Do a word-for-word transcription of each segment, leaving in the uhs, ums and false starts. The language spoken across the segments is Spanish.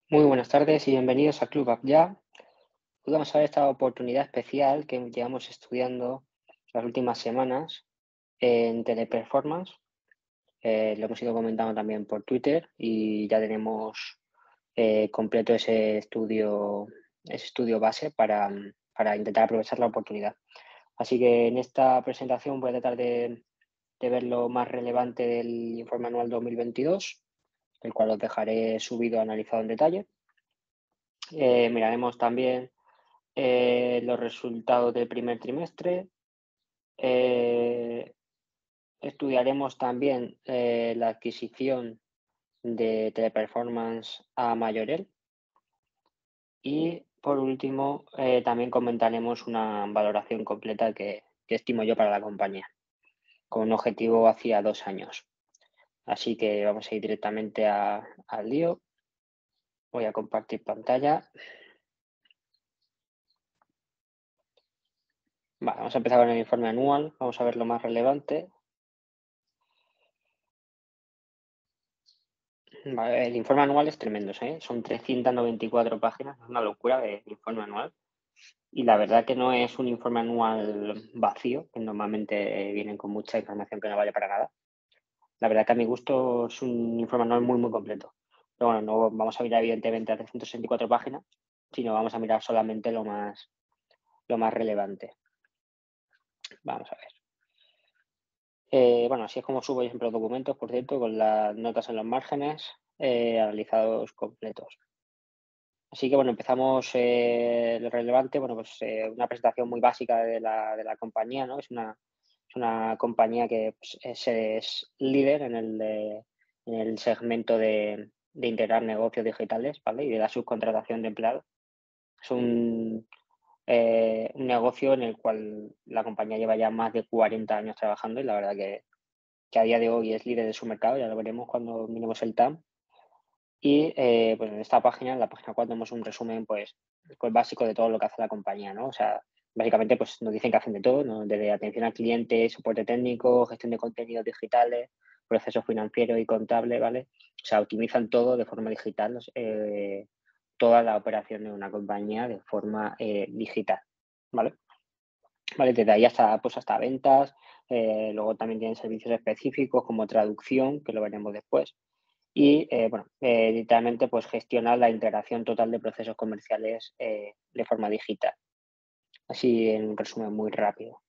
Muy buenas tardes y bienvenidos a Club App Ya. Hoy vamos a ver esta oportunidad especial que llevamos estudiando las últimas semanas en Teleperformance. Eh, lo hemos ido comentando también por Twitter y ya tenemos eh, completo ese estudio, ese estudio base para, para intentar aprovechar la oportunidad. Así que en esta presentación voy a tratar de, de ver lo más relevante del informe anual dos mil veintidós, el cual os dejaré subido analizado en detalle. Eh, miraremos también eh, los resultados del primer trimestre. Eh, estudiaremos también eh, la adquisición de Teleperformance a Mayorel. Y por último, eh, también comentaremos una valoración completa que, que estimo yo para la compañía, con un objetivo hacia dos años. Así que vamos a ir directamente a- al lío. Voy a compartir pantalla. Vale, vamos a empezar con el informe anual. Vamos a ver lo más relevante. Vale, el informe anual es tremendo, ¿eh? Son trescientas noventa y cuatro páginas, es una locura de informe anual. Y la verdad que no es un informe anual vacío, que normalmente vienen con mucha información que no vale para nada. La verdad que a mi gusto es un informe anual muy, muy completo. Pero bueno, no vamos a mirar evidentemente a trescientas sesenta y cuatro páginas, sino vamos a mirar solamente lo más, lo más relevante. Vamos a ver. Eh, bueno, así es como subo yo siempre los documentos, por cierto, con las notas en los márgenes, eh, analizados completos. Así que bueno, empezamos eh, lo relevante, bueno, pues eh, una presentación muy básica de la, de la compañía, ¿no? Es una, es una compañía que pues, es, es líder en el, de- en el segmento de, de integrar negocios digitales, ¿vale? Y de la subcontratación de empleados. Es un, eh, un negocio en el cual la compañía lleva ya más de cuarenta años trabajando y la verdad que, que a día de hoy es líder de su mercado, ya lo veremos cuando miremos el T A M. Y eh, pues en esta página, en la página cuatro, tenemos un resumen pues, pues básico de todo lo que hace la compañía, ¿no? O sea, básicamente pues nos dicen que hacen de todo, ¿no? Desde atención al cliente, soporte técnico, gestión de contenidos digitales, procesos financieros y contable, ¿vale? O sea, optimizan todo de forma digital, eh, toda la operación de una compañía de forma eh, digital, ¿vale? Vale, desde ahí hasta, pues hasta ventas, eh, luego también tienen servicios específicos como traducción, que lo veremos después y, eh, bueno, eh, literalmente, pues gestionar la integración total de procesos comerciales eh, de forma digital. Así en un resumen muy rápido.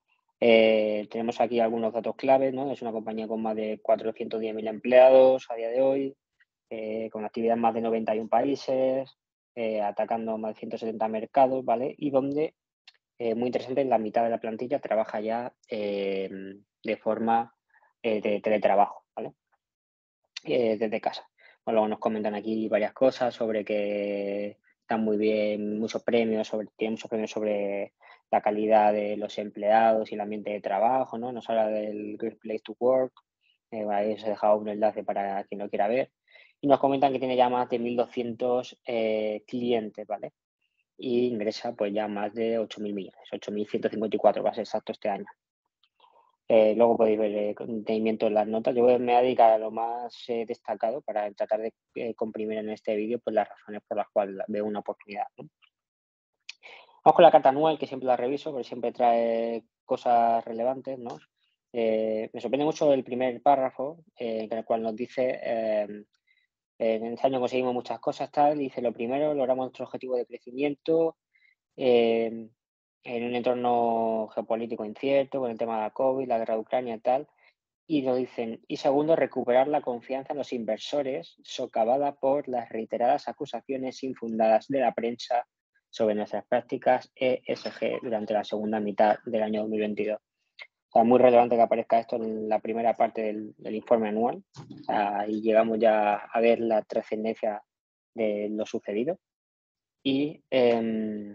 Eh, tenemos aquí algunos datos claves, ¿no? Es una compañía con más de cuatrocientos diez mil empleados a día de hoy, eh, con actividad en más de noventa y uno países, eh, atacando más de ciento setenta mercados, ¿vale? Y donde, eh, muy interesante, la mitad de la plantilla trabaja ya eh, de forma eh, de teletrabajo, ¿vale? Eh, desde casa. Bueno, luego nos comentan aquí varias cosas sobre que están muy bien, muchos premios, sobre, tienen muchos premios sobre la calidad de los empleados y el ambiente de trabajo, ¿no? Nos habla del Great Place to Work, eh, bueno, ahí os he dejado un enlace para quien lo quiera ver. Y nos comentan que tiene ya más de mil doscientos eh, clientes, ¿vale? Y ingresa pues ya más de ocho mil millones, ocho mil ciento cincuenta y cuatro va a ser exacto este año. Eh, luego podéis ver eh, con detenimiento en las notas. Yo me voy a dedicar a lo más eh, destacado para tratar de eh, comprimir en este vídeo pues, las razones por las cuales veo una oportunidad, ¿no? Vamos con la carta anual, que siempre la reviso, porque siempre trae cosas relevantes, ¿no? Eh, me sorprende mucho el primer párrafo, eh, en el cual nos dice, eh, en este año conseguimos muchas cosas, tal, dice, lo primero, logramos nuestro objetivo de crecimiento, eh, en un entorno geopolítico incierto, con el tema de la COVID, la guerra de Ucrania y tal. Y lo dicen. Y segundo, recuperar la confianza en los inversores, socavada por las reiteradas acusaciones infundadas de la prensa sobre nuestras prácticas E S G durante la segunda mitad del año dos mil veintidós. O sea, muy relevante que aparezca esto en la primera parte del, del informe anual. O sea, y llegamos ya a ver la trascendencia de lo sucedido. Y eh,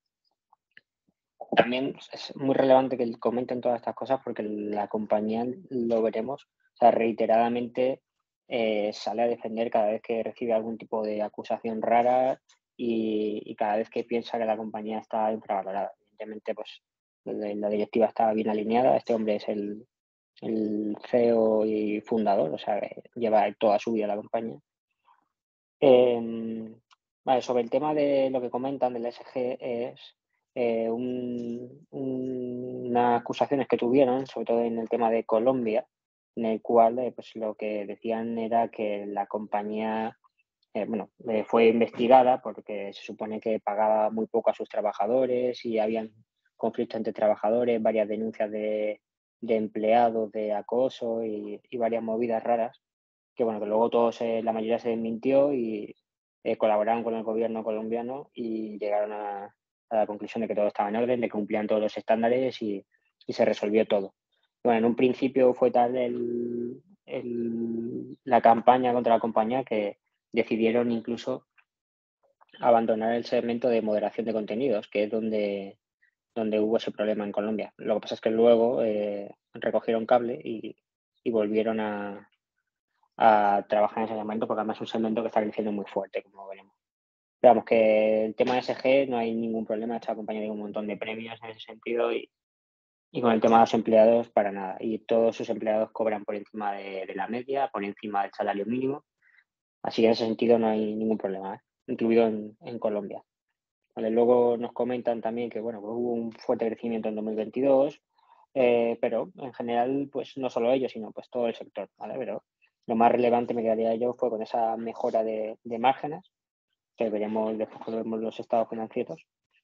también es muy relevante que comenten todas estas cosas porque la compañía, lo veremos, o sea, reiteradamente eh, sale a defender cada vez que recibe algún tipo de acusación rara y, y cada vez que piensa que la compañía está infravalorada. Evidentemente, pues la la directiva está bien alineada. Este hombre es el, el C E O y fundador, o sea, que lleva toda su vida la compañía. Em, vale, sobre el tema de lo que comentan del E S G es eh, un- un- unas acusaciones que tuvieron, sobre todo en el tema de Colombia, en el cual eh, pues lo que decían era que la compañía eh, bueno, eh, fue investigada porque se supone que pagaba muy poco a sus trabajadores y habían conflictos entre trabajadores, varias denuncias de, de empleados de acoso y, y varias movidas raras, que bueno, que luego todos, eh, la mayoría se desmintió y eh, colaboraron con el gobierno colombiano y llegaron a, a la conclusión de que todo estaba en orden, de que cumplían todos los estándares y, y se resolvió todo. Bueno, en un principio fue tal el, el- la campaña contra la compañía que decidieron incluso abandonar el segmento de moderación de contenidos, que es donde, donde hubo ese problema en Colombia. Lo que pasa es que luego eh, recogieron cable y, y volvieron a, a trabajar en ese segmento, porque además es un segmento que está creciendo muy fuerte, como veremos. Pero vamos, que el tema de E S G no hay ningún problema, está acompañado de un montón de premios en ese sentido y, y con el tema de los empleados para nada. Y todos sus empleados cobran por encima de, de la media, por encima del salario mínimo. Así que en ese sentido no hay ningún problema, ¿eh? Incluido en, en Colombia. Vale, luego nos comentan también que bueno, pues hubo un fuerte crecimiento en dos mil veintidós, eh, pero en general, pues no solo ellos, sino pues todo el sector, ¿vale? Pero lo más relevante me quedaría yo fue con esa mejora de, de márgenes, que veremos después cuando vemos los estados financieros,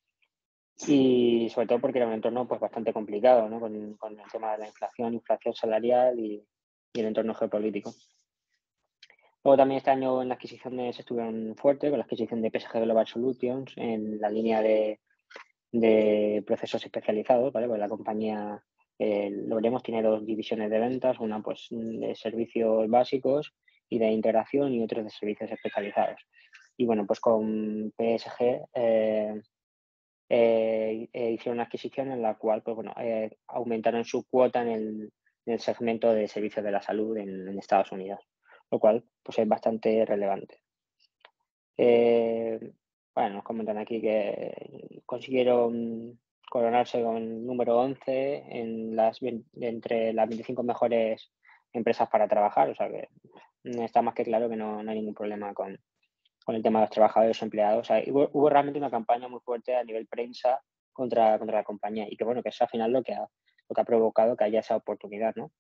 y sobre todo porque era un entorno pues bastante complicado, ¿no? Con, con el tema de la inflación, inflación salarial y, y el entorno geopolítico. Luego también este año en las adquisiciones estuvieron fuertes, con la adquisición de P S G Global Solutions en la línea de, de procesos especializados, ¿vale? Pues la compañía, eh, lo veremos, tiene dos divisiones de ventas, una pues de servicios básicos y de integración y otros de servicios especializados. Y bueno, pues con P S G eh, eh, eh, hicieron una adquisición en la cual pues bueno, eh, aumentaron su cuota en el, en el segmento de servicios de la salud en, en Estados Unidos, lo cual pues es bastante relevante. Eh, bueno, nos comentan aquí que consiguieron coronarse con el número once en las, entre las veinticinco mejores empresas para trabajar, o sea que está más que claro que no, no hay ningún problema con, con el tema de los trabajadores o empleados. O sea, hubo, hubo realmente una campaña muy fuerte a nivel prensa contra, contra la compañía y que bueno, que eso al final lo que ha, lo que ha provocado que haya esa oportunidad, ¿no?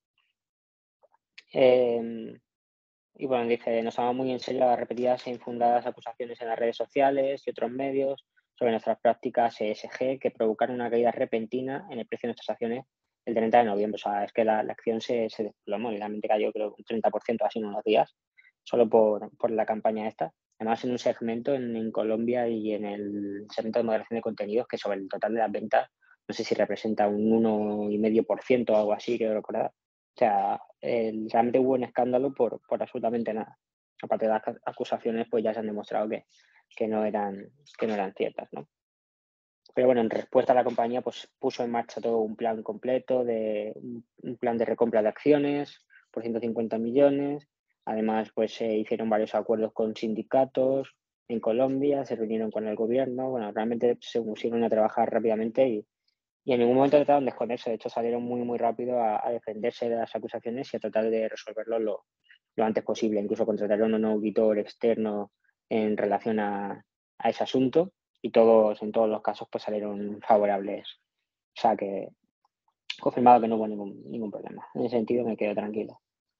Eh, y bueno, dice, nos toma muy en serio las repetidas e infundadas acusaciones en las redes sociales y otros medios sobre nuestras prácticas E S G que provocaron una caída repentina en el precio de nuestras acciones el treinta de noviembre. O sea, es que la, la acción se, se desplomó, literalmente cayó creo un treinta por ciento así en unos días, solo por, por la campaña esta. Además, en un segmento en, en Colombia y en el segmento de moderación de contenidos que sobre el total de las ventas, no sé si representa un uno coma cinco por ciento o algo así, creo recordar. O sea, el, realmente hubo un escándalo por, por absolutamente nada. Aparte de las acusaciones, pues ya se han demostrado que, que, no, eran, que no eran ciertas, ¿no? Pero bueno, en respuesta a la compañía, pues puso en marcha todo un plan completo, de un plan de recompra de acciones por ciento cincuenta millones. Además, pues se hicieron varios acuerdos con sindicatos en Colombia, se reunieron con el gobierno. Bueno, realmente se pusieron a trabajar rápidamente y, y en ningún momento trataron de esconderse. De hecho, salieron muy, muy rápido a, a defenderse de las acusaciones y a tratar de resolverlo lo, lo antes posible. Incluso contrataron a un auditor externo en relación a, a ese asunto y todos, en todos los casos, pues salieron favorables. O sea que confirmado que no hubo ningún, ningún problema. En ese sentido me quedo tranquilo.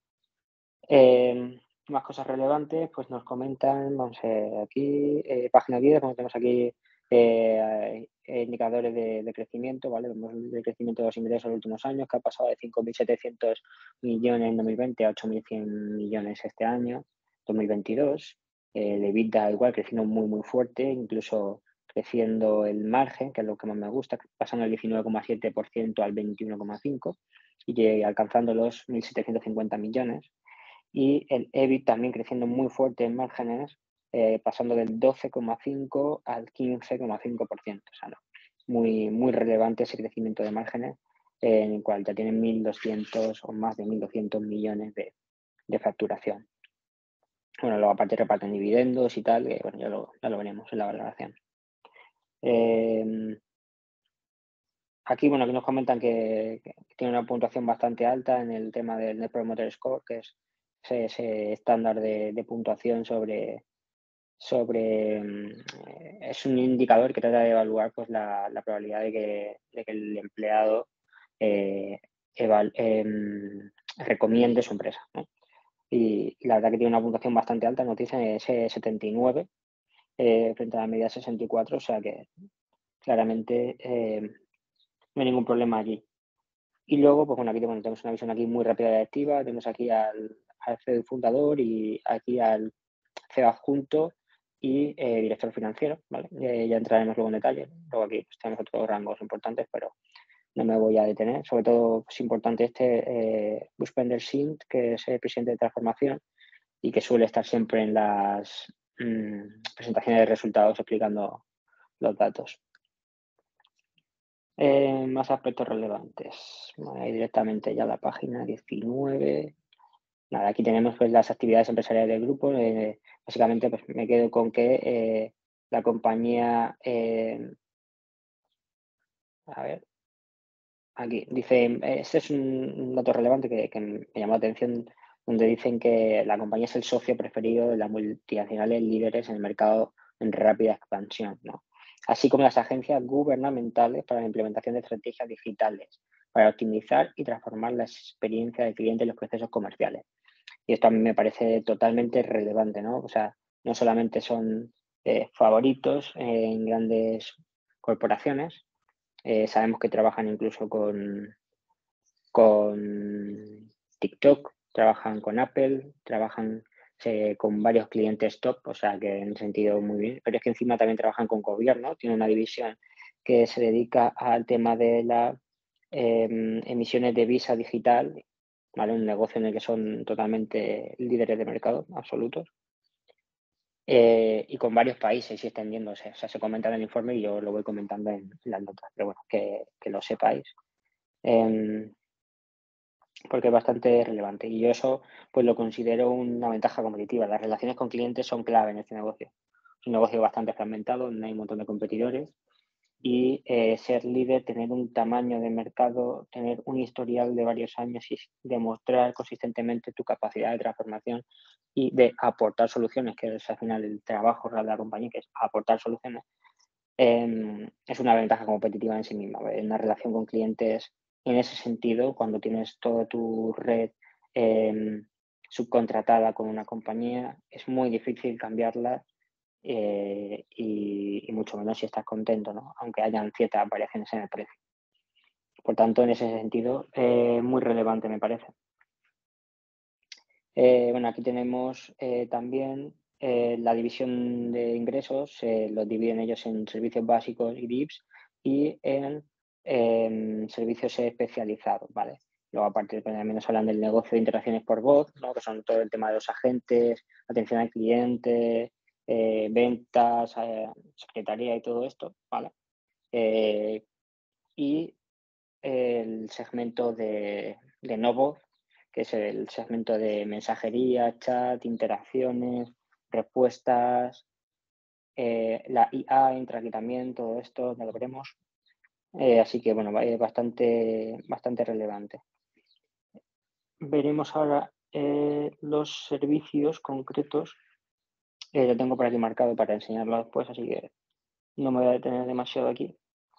Eh, más cosas relevantes, pues nos comentan, vamos a ver aquí, eh, página diez, como tenemos aquí eh, indicadores de, de crecimiento, ¿vale? Vemos el crecimiento de los ingresos en los últimos años, que ha pasado de cinco mil setecientos millones en dos mil veinte a ocho mil cien millones este año, dos mil veintidós. Eh, el EBITDA igual creciendo muy, muy fuerte, incluso creciendo el margen, que es lo que más me gusta, pasando del diecinueve coma siete por ciento al veintiuno coma cinco por ciento y alcanzando los mil setecientos cincuenta millones. Y el E B I T también creciendo muy fuerte en márgenes, eh, pasando del doce coma cinco al quince coma cinco por ciento. O sea, no, muy, muy relevante ese crecimiento de márgenes, eh, en el cual ya tienen mil doscientos o más de mil doscientos millones de, de facturación. Bueno, luego aparte reparten dividendos y tal, que bueno, ya lo, ya lo veremos en la valoración. Eh, aquí, bueno, aquí nos comentan que, que tiene una puntuación bastante alta en el tema del Net Promoter Score, que es ese, ese estándar de, de puntuación sobre, sobre eh, es un indicador que trata de evaluar pues la, la probabilidad de que, de que el empleado eh, eval- em, recomiende su empresa, ¿no? Y, y la verdad que tiene una puntuación bastante alta, nos dicen ese setenta y nueve eh, frente a la media sesenta y cuatro, o sea que claramente eh, no hay ningún problema allí. Y luego, pues bueno, aquí bueno, tenemos una visión aquí muy rápida y activa, tenemos aquí al, al C E O fundador y aquí al C E O adjunto y eh, director financiero, ¿vale? Eh, ya entraremos luego en detalle. Luego aquí pues, tenemos otros rangos importantes, pero no me voy a detener. Sobre todo es importante este eh, Buspender Singh, que es el presidente de transformación y que suele estar siempre en las mmm, presentaciones de resultados explicando los datos. Eh, más aspectos relevantes. Vale, directamente ya la página diecinueve. Nada, aquí tenemos pues las actividades empresariales del grupo. Eh, básicamente pues me quedo con que eh, la compañía, eh, a ver, aquí dice, este es un, un dato relevante que, que me llamó la atención, donde dicen que la compañía es el socio preferido de las multinacionales líderes en el mercado en rápida expansión, ¿no? Así como las agencias gubernamentales para la implementación de estrategias digitales, para optimizar y transformar la experiencia del cliente en los procesos comerciales. Y esto a mí me parece totalmente relevante, ¿no? O sea, no solamente son eh, favoritos en grandes corporaciones, eh, sabemos que trabajan incluso con, con TikTok, trabajan con Apple, trabajan eh, con varios clientes top, o sea que en sentido muy bien, pero es que encima también trabajan con gobierno, tiene una división que se dedica al tema de las eh, emisiones de visa digital, ¿vale? Un negocio en el que son totalmente líderes de mercado absolutos. Eh, y con varios países y extendiéndose. O sea, se comenta en el informe y yo lo voy comentando en, en las notas, pero bueno, que, que lo sepáis. Eh, porque es bastante relevante. Y yo eso pues lo considero una ventaja competitiva. Las relaciones con clientes son clave en este negocio. Es un negocio bastante fragmentado, donde hay un montón de competidores. Y eh, ser líder, tener un tamaño de mercado, tener un historial de varios años y demostrar consistentemente tu capacidad de transformación y de aportar soluciones, que es al final el trabajo real de la compañía, que es aportar soluciones, eh, es una ventaja competitiva en sí misma. En una relación con clientes, en ese sentido, cuando tienes toda tu red eh, subcontratada con una compañía, es muy difícil cambiarla eh, y, y mucho menos si estás contento, ¿no? Aunque hayan ciertas variaciones en el precio. Por tanto, en ese sentido, eh, muy relevante me parece. Eh, bueno, aquí tenemos eh, también eh, la división de ingresos, eh, los dividen ellos en servicios básicos y D I Ps y en eh, servicios especializados, ¿vale? Luego, aparte, pues, también nos hablan del negocio de interacciones por voz, ¿no? Que son todo el tema de los agentes, atención al cliente, eh, ventas, eh, secretaría y todo esto, ¿vale? Eh, y el segmento de, de no voz, que es el segmento de mensajería, chat, interacciones, respuestas, eh, la I A entra aquí también, todo esto ya lo veremos. Eh, así que bueno, es bastante, bastante relevante. Veremos ahora eh, los servicios concretos. Eh, lo tengo por aquí marcado para enseñarlo después, así que no me voy a detener demasiado aquí.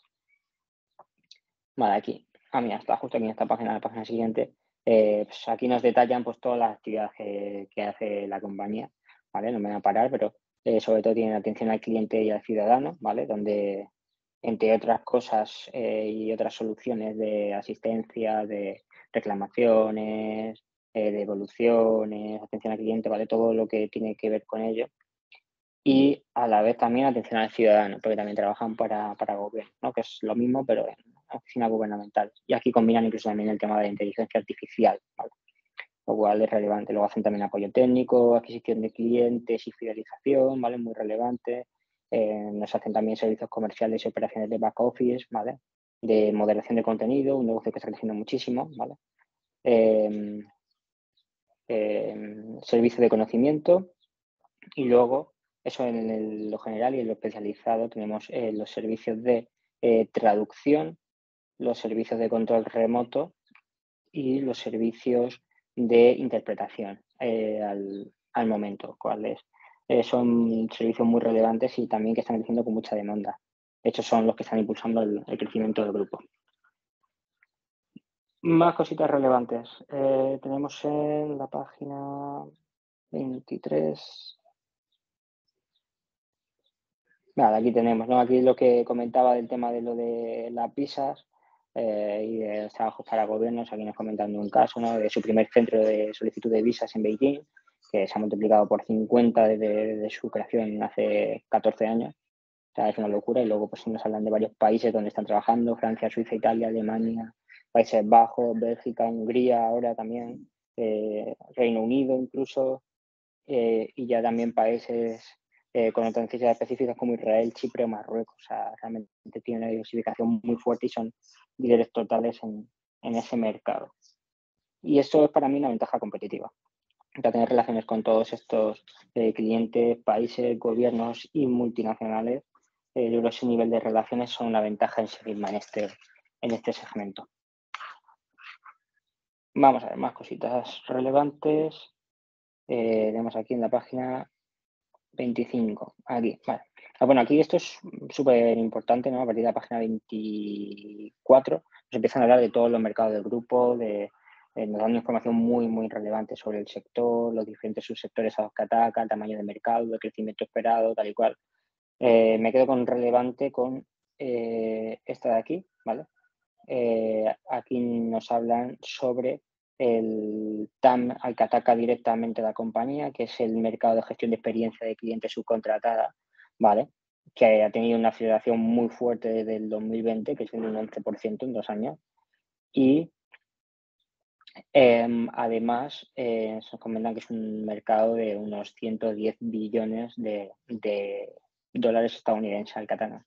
Vale, aquí. Ah, mira, está justo aquí en esta página, la página siguiente. Eh, pues aquí nos detallan pues todas las actividades que, que hace la compañía, ¿vale? No me voy a parar, pero eh, sobre todo tienen atención al cliente y al ciudadano, ¿vale? Donde, entre otras cosas eh, y otras soluciones de asistencia, de reclamaciones, eh, de evoluciones, atención al cliente, ¿vale? Todo lo que tiene que ver con ello. Y a la vez también atención al ciudadano, porque también trabajan para, para gobierno, ¿no? Que es lo mismo, pero en oficinas gubernamentales. Y aquí combinan incluso también el tema de inteligencia artificial, ¿vale? Lo cual es relevante. Luego hacen también apoyo técnico, adquisición de clientes y fidelización, ¿vale? Muy relevante. Eh, nos hacen también servicios comerciales y operaciones de back office, ¿vale? De moderación de contenido, un negocio que está creciendo muchísimo, ¿vale? Eh, eh, servicio de conocimiento y luego, eso en el, lo general y en lo especializado, tenemos eh, los servicios de eh, traducción, los servicios de control remoto y los servicios de interpretación eh, al, al momento, cuál es eh, son servicios muy relevantes y también que están creciendo con mucha demanda. De hecho, son los que están impulsando el, el crecimiento del grupo. Más cositas relevantes. Eh, tenemos en la página veintitrés. Vale, aquí tenemos, ¿no? Aquí lo que comentaba del tema de lo de las visas eh, y de los trabajos para gobiernos. Aquí nos comentan un caso, ¿no? De su primer centro de solicitud de visas en Beijing, que se ha multiplicado por cincuenta desde, desde su creación hace catorce años. O sea, es una locura. Y luego pues nos hablan de varios países donde están trabajando: Francia, Suiza, Italia, Alemania, Países Bajos, Bélgica, Hungría, ahora también, eh, Reino Unido incluso, eh, y ya también países eh, con otras necesidades específicas como Israel, Chipre o Marruecos. O sea, realmente tiene una diversificación muy fuerte y son líderes totales en, en ese mercado. Y eso es para mí una ventaja competitiva. Ya tener relaciones con todos estos eh, clientes, países, gobiernos y multinacionales, eh, yo creo que ese nivel de relaciones son una ventaja en sí misma en este, en este segmento. Vamos a ver más cositas relevantes. Eh, tenemos aquí en la página veinticinco. Aquí, vale. Ah, bueno, aquí esto es súper importante, ¿no? A partir de la página veinticuatro nos empiezan a hablar de todos los mercados del grupo, de, eh, nos dan información muy, muy relevante sobre el sector, los diferentes subsectores a los que ataca, el tamaño de mercado, el crecimiento esperado, tal y cual. Eh, me quedo con relevante con eh, esta de aquí, ¿vale? Eh, aquí nos hablan sobre el T A M al que ataca directamente la compañía, que es el mercado de gestión de experiencia de clientes subcontratada, ¿vale? Que ha tenido una aceleración muy fuerte desde el dos mil veinte, que es un once por ciento en dos años. Y eh, además eh, se comentan que es un mercado de unos ciento diez billones de, de dólares estadounidenses al catalán.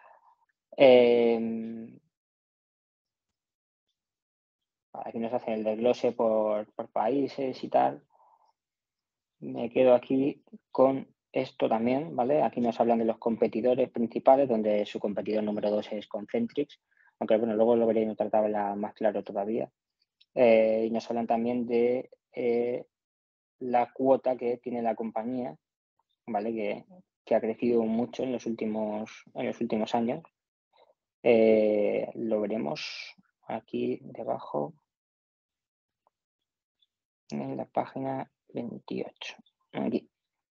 Eh, aquí nos hacen el desglose por, por países y tal. Me quedo aquí con esto también, ¿vale? Aquí nos hablan de los competidores principales, donde su competidor número dos es Concentrix, aunque bueno, luego lo veré en otra tabla más claro todavía. Eh, y nos hablan también de eh, la cuota que tiene la compañía, ¿vale? Que, que ha crecido mucho en los últimos, en los últimos años. Eh, lo veremos aquí debajo en la página veintiocho. Aquí.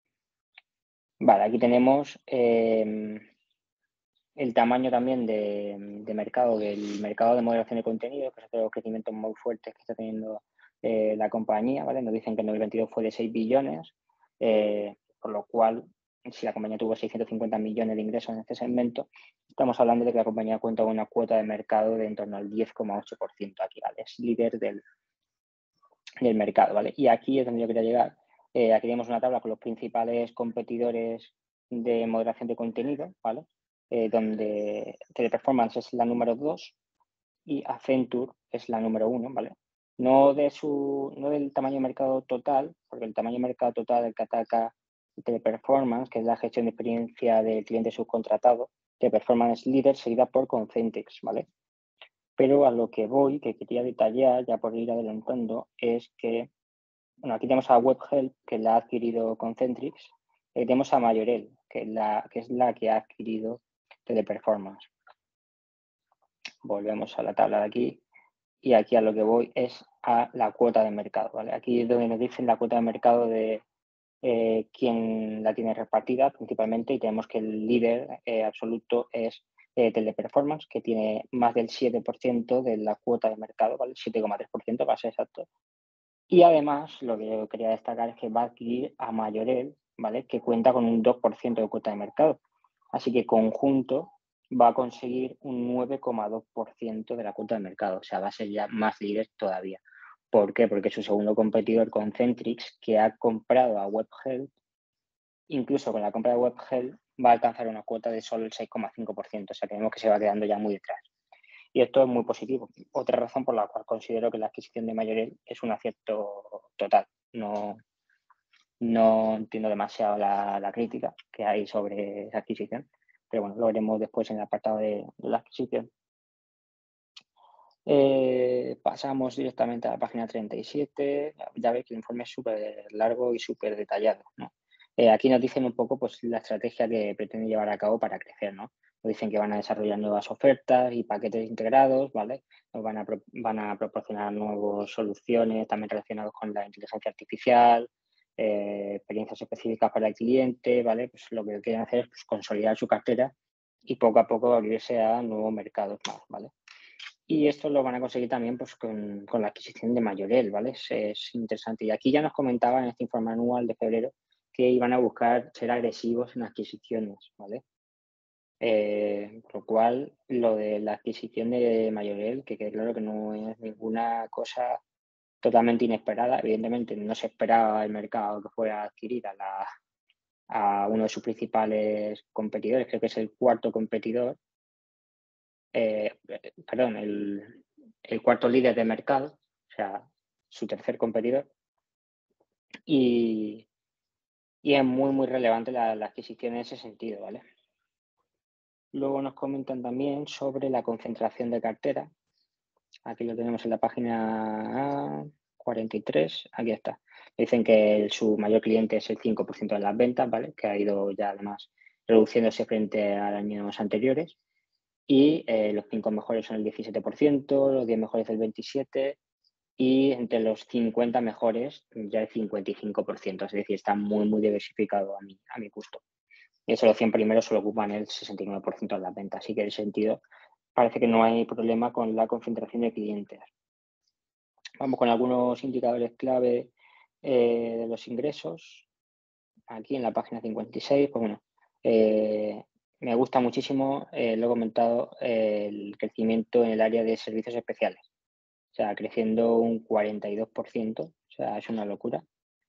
Vale, aquí tenemos eh, el tamaño también de, de mercado, del mercado de moderación de contenido, que es otro de los crecimientos muy fuertes que está teniendo eh, la compañía, ¿vale? Nos dicen que en dos mil veintidós fue de seis billones, eh, por lo cual, si la compañía tuvo seiscientos cincuenta millones de ingresos en este segmento, estamos hablando de que la compañía cuenta con una cuota de mercado de en torno al diez coma ocho por ciento aquí, ¿vale? Es líder del, del mercado, ¿vale? Y aquí es donde yo quería llegar. Eh, aquí tenemos una tabla con los principales competidores de moderación de contenido, ¿vale? Eh, donde Teleperformance es la número dos y Accenture es la número uno, ¿vale? No, de su, no del tamaño de mercado total, porque el tamaño de mercado total del que ataca Teleperformance, que es la gestión de experiencia del cliente subcontratado, Teleperformance es líder, seguida por Concentrix, ¿vale? Pero a lo que voy, que quería detallar, ya por ir adelantando, es que, bueno, aquí tenemos a WebHelp, que la ha adquirido Concentrix, y tenemos a Majorel, que es la que, es la que ha adquirido Teleperformance. Volvemos a la tabla de aquí y aquí a lo que voy es a la cuota de mercado, ¿vale? Aquí es donde nos dicen la cuota de mercado de eh, quién la tiene repartida principalmente, y tenemos que el líder eh, absoluto es eh, Teleperformance, que tiene más del siete por ciento de la cuota de mercado, ¿vale? siete coma tres por ciento para ser exacto. Y además, lo que yo quería destacar es que va a adquirir a Majorel, ¿vale? Que cuenta con un dos por ciento de cuota de mercado. Así que conjunto va a conseguir un nueve coma dos por ciento de la cuota de mercado. O sea, va a ser ya más líder todavía. ¿Por qué? Porque su segundo competidor, Concentrix, que ha comprado a WebHelp, incluso con la compra de WebHelp, va a alcanzar una cuota de solo el seis coma cinco por ciento. O sea, que vemos que se va quedando ya muy detrás. Y esto es muy positivo. Otra razón por la cual considero que la adquisición de Majorel es un acierto total. No, no entiendo demasiado la, la crítica que hay sobre esa adquisición, pero bueno, lo veremos después en el apartado de, de la adquisición. Eh, pasamos directamente a la página treinta y siete. Ya veis que el informe es súper largo y súper detallado, ¿no? Eh, aquí nos dicen un poco pues, la estrategia que pretenden llevar a cabo para crecer, ¿no? Nos dicen que van a desarrollar nuevas ofertas y paquetes integrados, ¿vale? Nos van a, pro- van a proporcionar nuevas soluciones también relacionadas con la inteligencia artificial, eh, experiencias específicas para el cliente, ¿vale? Pues lo que quieren hacer es pues, consolidar su cartera y poco a poco abrirse a nuevos mercados más, ¿vale? Y esto lo van a conseguir también pues, con, con la adquisición de Mayorel, ¿vale? Es, es interesante. Y aquí ya nos comentaban en este informe anual de febrero que iban a buscar ser agresivos en adquisiciones, ¿vale? Eh, por lo cual, lo de la adquisición de Mayorel, que quede claro que no es ninguna cosa totalmente inesperada. Evidentemente, no se esperaba el mercado que fuera a adquirir a, la, a uno de sus principales competidores, creo que es el cuarto competidor, eh, perdón, el, el cuarto líder de mercado, o sea, su tercer competidor. Y, y es muy, muy relevante la, la adquisición en ese sentido, ¿vale? Luego nos comentan también sobre la concentración de cartera. Aquí lo tenemos en la página cuarenta y tres, aquí está. Dicen que el- su mayor cliente es el cinco por ciento de las ventas, ¿vale? Que ha ido ya además reduciéndose frente a años anteriores. Y eh, los cinco mejores son el diecisiete por ciento, los diez mejores el veintisiete por ciento y entre los cincuenta mejores ya el cincuenta y cinco por ciento. Es decir, está muy, muy diversificado a mi, a mi gusto. Y eso los cien primeros solo ocupan el sesenta y nueve por ciento de las ventas. Así que en ese sentido parece que no hay problema con la concentración de clientes. Vamos con algunos indicadores clave eh, de los ingresos. Aquí en la página cincuenta y seis, pues bueno, eh, me gusta muchísimo, eh, lo he comentado, eh, el crecimiento en el área de servicios especiales. O sea, creciendo un cuarenta y dos por ciento, o sea, es una locura.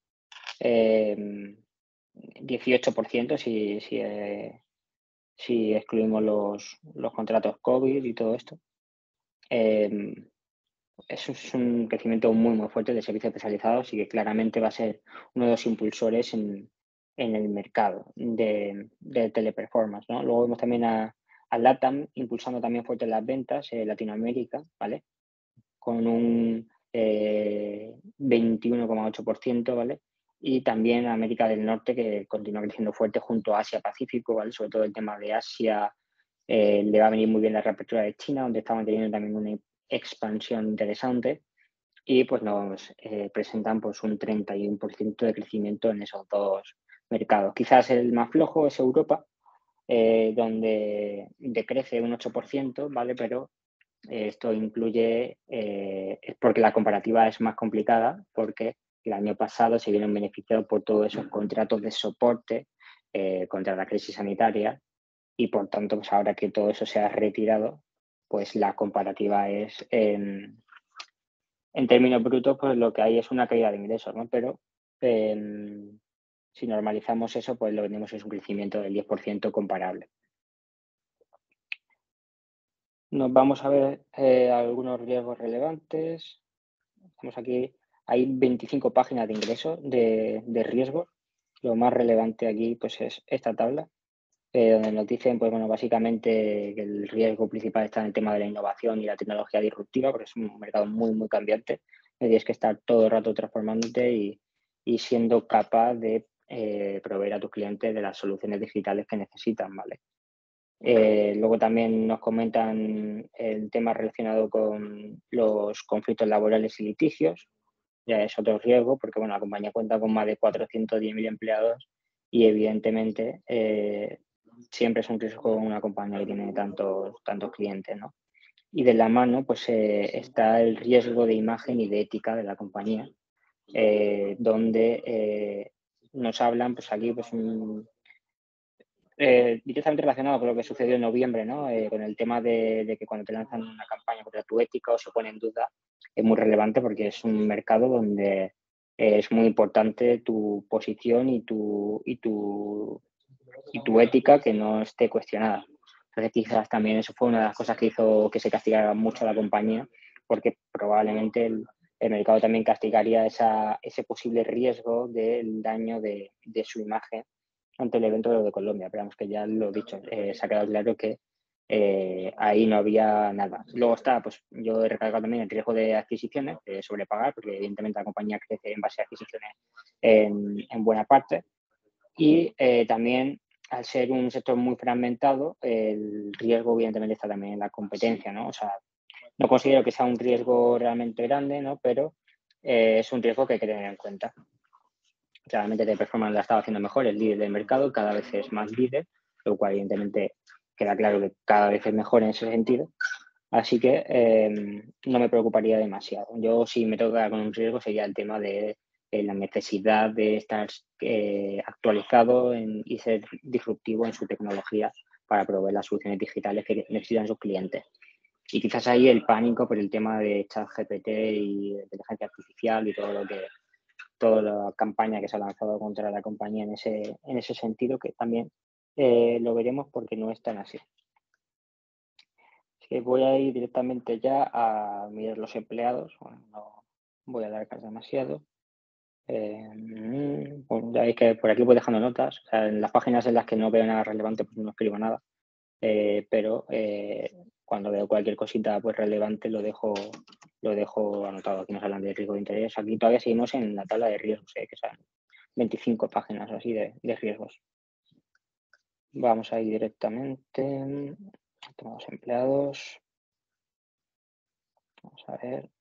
Eh, dieciocho por ciento si, si, eh, si excluimos los, los contratos COVID y todo esto. Eh, Eso es un crecimiento muy, muy fuerte de servicios especializados y que claramente va a ser uno de los impulsores en, en el mercado de, de teleperformance, ¿no? Luego vemos también a, a LATAM impulsando también fuerte las ventas, en Latinoamérica, ¿vale? Con un eh, veintiuno coma ocho por ciento, ¿vale? Y también América del Norte, que continúa creciendo fuerte junto a Asia-Pacífico, ¿vale? Sobre todo el tema de Asia, eh, le va a venir muy bien la reapertura de China, donde estaban teniendo también una expansión interesante y pues nos eh, presentan pues un treinta y uno por ciento de crecimiento en esos dos mercados. Quizás el más flojo es Europa, eh, donde decrece un ocho por ciento, ¿vale? Pero eh, esto incluye, eh, es porque la comparativa es más complicada, porque el año pasado se vieron beneficiados por todos esos contratos de soporte eh, contra la crisis sanitaria y por tanto, pues ahora que todo eso se ha retirado, pues la comparativa es en, en términos brutos, pues lo que hay es una caída de ingresos, ¿no? Pero eh, si normalizamos eso, pues lo que tenemos es un crecimiento del diez por ciento comparable. Nos vamos a ver eh, algunos riesgos relevantes. Estamos aquí, hay veinticinco páginas de ingresos de, de riesgo. Lo más relevante aquí pues es esta tabla, eh, donde nos dicen, pues bueno, básicamente que el riesgo principal está en el tema de la innovación y la tecnología disruptiva, porque es un mercado muy, muy cambiante. Tienes que estar todo el rato transformándote y, y siendo capaz de eh, proveer a tus clientes de las soluciones digitales que necesitan, ¿vale? Eh, luego también nos comentan el tema relacionado con los conflictos laborales y litigios. Ya es otro riesgo porque bueno, la compañía cuenta con más de cuatrocientos diez mil empleados y evidentemente eh, siempre es un riesgo una compañía que tiene tantos, tantos clientes, ¿no? Y de la mano pues eh, está el riesgo de imagen y de ética de la compañía, eh, donde eh, nos hablan pues aquí pues un, eh, directamente relacionado con lo que sucedió en noviembre, ¿no? Eh, con el tema de, de que cuando te lanzan una campaña contra tu ética o se pone en duda, es muy relevante porque es un mercado donde eh, es muy importante tu posición y tu, y tu, y tu ética que no esté cuestionada. Entonces quizás también eso fue una de las cosas que hizo que se castigara mucho a la compañía, porque probablemente el, el mercado también castigaría esa, ese posible riesgo del daño de, de su imagen ante el evento de Colombia. Pero vamos que ya lo he dicho, eh, se ha quedado claro que eh, ahí no había nada. Luego está, pues yo he recargado también el riesgo de adquisiciones, de sobrepagar, porque evidentemente la compañía crece en base a adquisiciones en, en buena parte. Y eh, también, al ser un sector muy fragmentado, el riesgo evidentemente está también en la competencia, ¿no? O sea, no considero que sea un riesgo realmente grande, ¿no? Pero eh, es un riesgo que hay que tener en cuenta. Claramente Teleperformance la estaba haciendo mejor, el líder del mercado, cada vez es más líder, lo cual evidentemente queda claro que cada vez es mejor en ese sentido. Así que eh, no me preocuparía demasiado. Yo si me toca con un riesgo sería el tema de eh, la necesidad de estar eh, actualizado en, y ser disruptivo en su tecnología para proveer las soluciones digitales que necesitan sus clientes. Y quizás ahí el pánico por el tema de ChatGPT y de inteligencia artificial y todo lo que toda la campaña que se ha lanzado contra la compañía en ese, en ese sentido, que también eh, lo veremos porque no es tan así. Así que voy a ir directamente ya a mirar los empleados. Bueno, no voy a alargar demasiado. Eh, bueno, ya veis que por aquí voy dejando notas. O sea, en las páginas en las que no veo nada relevante, pues no escribo nada. Eh, pero eh, cuando veo cualquier cosita pues relevante lo dejo lo dejo anotado. Aquí nos hablan de riesgo de interés. Aquí todavía seguimos en la tabla de riesgos, eh, que son veinticinco páginas así de, de riesgos. Vamos a ir directamente a los empleados. Vamos a ver.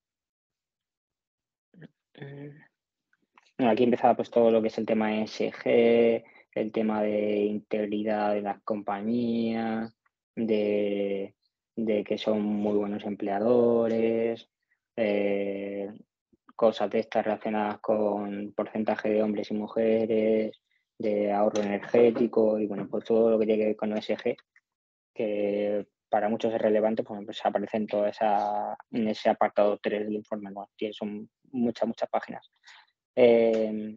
Bueno, aquí empezaba pues todo lo que es el tema E S G, el tema de integridad de las compañías, de, de que son muy buenos empleadores, eh, cosas de estas relacionadas con porcentaje de hombres y mujeres, de ahorro energético y bueno, pues todo lo que tiene que ver con E S G, que para muchos es relevante, pues, pues aparece en toda esa, en ese apartado tres del informe anual. Son muchas, muchas páginas. Eh,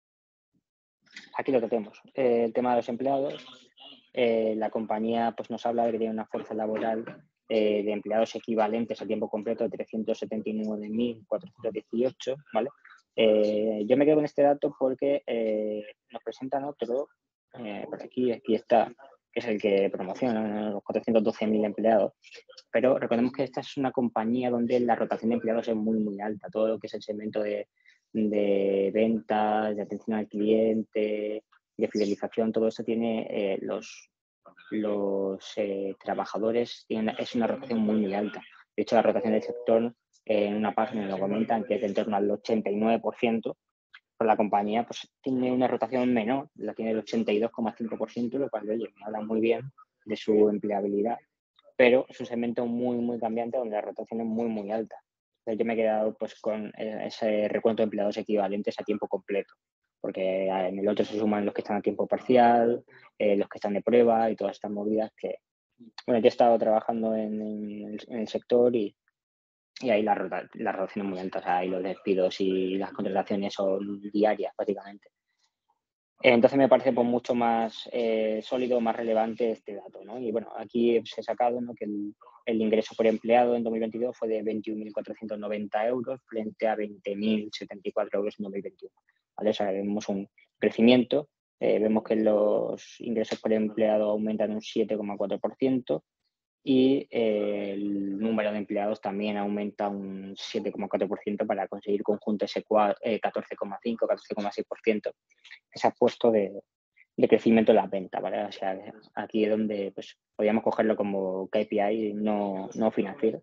aquí lo que tenemos, eh, el tema de los empleados. Eh, la compañía pues, nos habla de que tiene una fuerza laboral eh, de empleados equivalentes a tiempo completo de trescientos setenta y nueve mil cuatrocientos dieciocho, ¿vale? Eh, yo me quedo con este dato porque eh, nos presentan otro, eh, por aquí, aquí está, que es el que promociona los cuatrocientos doce mil empleados, pero recordemos que esta es una compañía donde la rotación de empleados es muy, muy alta, todo lo que es el segmento de, de ventas, de atención al cliente, de fidelización, todo eso tiene eh, los, los eh, trabajadores, tienen, es una rotación muy, muy alta. De hecho, la rotación del sector eh, en una página lo comentan que es de en torno al ochenta y nueve por ciento, pues la compañía pues, tiene una rotación menor, la tiene el ochenta y dos coma cinco por ciento, lo cual, oye, me habla muy bien de su empleabilidad, pero es un segmento muy, muy cambiante donde la rotación es muy, muy alta. Entonces yo me he quedado pues, con ese recuento de empleados equivalentes a tiempo completo, porque en el otro se suman los que están a tiempo parcial, eh, los que están de prueba y todas estas movidas que, bueno, yo he estado trabajando en, en, el, en el sector y, y ahí la, rota, la rotación es muy alta, o sea, ahí los despidos y las contrataciones son diarias prácticamente. Entonces me parece pues, mucho más eh, sólido, más relevante este dato, ¿no? Y bueno, aquí se ha sacado, ¿no?, que el, el ingreso por empleado en dos mil veintidós fue de veintiún mil cuatrocientos noventa euros frente a veinte mil setenta y cuatro euros en dos mil veintiuno, ¿vale? O sea, vemos un crecimiento, eh, vemos que los ingresos por empleado aumentan un siete coma cuatro por ciento y eh, el número de empleados también aumenta un siete coma cuatro por ciento para conseguir conjunto ese catorce coma cinco, catorce coma seis por ciento que se ha puesto de, de crecimiento en las ventas, ¿vale? O sea, aquí es donde pues, podríamos cogerlo como K P I no, no financiero.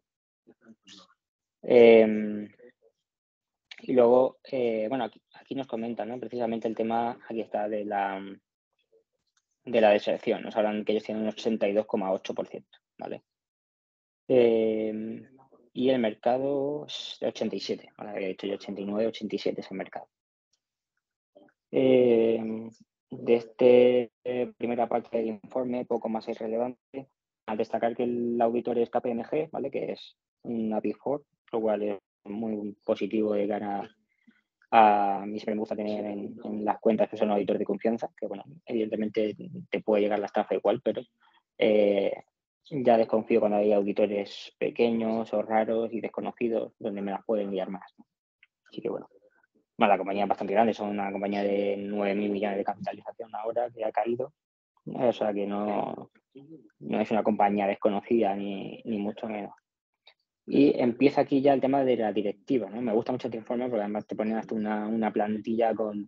Eh, y luego, eh, bueno, aquí, aquí nos comentan, ¿no?, precisamente el tema, aquí está, de la, de la deserción. Nos hablan que ellos tienen un ochenta y dos coma ocho por ciento, ¿vale? Eh, y el mercado es de ochenta y siete, ¿vale? Había dicho yo ochenta y nueve, ochenta y siete es el mercado. Eh, de esta eh, primera parte del informe, poco más es relevante. Al destacar que el auditor es K P M G, ¿vale?, que es una Big Four, lo cual es muy positivo de cara a, a mí siempre me gusta tener en, en las cuentas que son un auditor de confianza, que bueno, evidentemente te puede llegar la estafa igual, pero eh, ya desconfío cuando hay auditores pequeños o raros y desconocidos donde me las pueden liar más, ¿no? Así que bueno. Bueno, la compañía es bastante grande, son una compañía de nueve mil millones de capitalización ahora que ha caído. O sea que no, no es una compañía desconocida ni, ni mucho menos. Y empieza aquí ya el tema de la directiva, ¿no? Me gusta mucho este informe porque además te ponen hasta una, una plantilla con,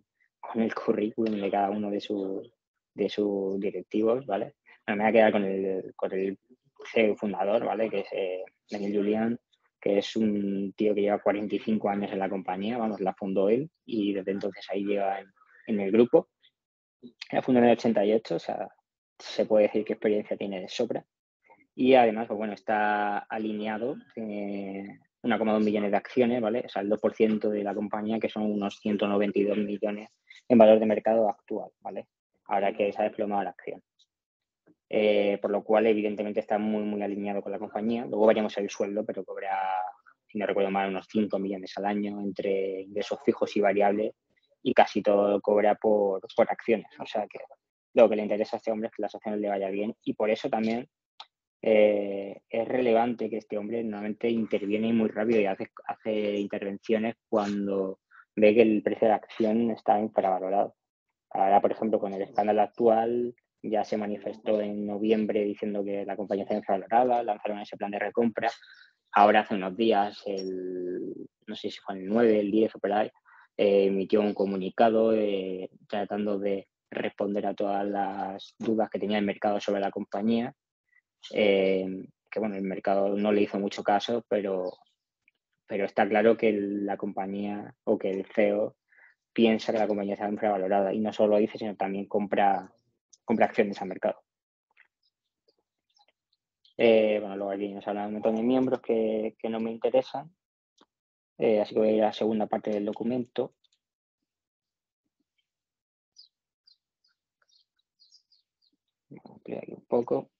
con el currículum de cada uno de sus de sus directivos, ¿vale? Bueno, me voy a quedar con el, con el C E O fundador, ¿vale? Que es eh, Daniel Julien, que es un tío que lleva cuarenta y cinco años en la compañía, vamos, la fundó él y desde entonces ahí lleva en, en el grupo. La fundó en el ochenta y ocho, o sea, se puede decir que experiencia tiene de sobra. Y además, pues bueno, está alineado, tiene uno coma dos millones de acciones, ¿vale? O sea, el dos por ciento de la compañía, que son unos ciento noventa y dos millones en valor de mercado actual, ¿vale? Ahora que se ha desplomado la acción. Eh, por lo cual, evidentemente, está muy, muy alineado con la compañía. Luego veremos el sueldo, pero cobra, si no recuerdo mal, unos cinco millones al año entre ingresos fijos y variables y casi todo cobra por, por acciones. O sea que lo que le interesa a este hombre es que las acciones le vaya bien y por eso también eh, es relevante que este hombre normalmente interviene muy rápido y hace, hace intervenciones cuando ve que el precio de la acción está infravalorado. Ahora, por ejemplo, con el escándalo actual, ya se manifestó en noviembre diciendo que la compañía está infravalorada, lanzaron ese plan de recompra. Ahora, hace unos días, el, no sé si fue el nueve, el diez o por ahí, eh, emitió un comunicado eh, tratando de responder a todas las dudas que tenía el mercado sobre la compañía. Eh, que bueno, el mercado no le hizo mucho caso, pero, pero está claro que la compañía o que el C E O piensa que la compañía está infravalorada y no solo lo dice, sino también compra, compra acciones al mercado. Eh, bueno, luego aquí nos hablan un montón de miembros que, que no me interesan, eh, así que voy a ir a la segunda parte del documento. Voy a ampliar aquí un poco.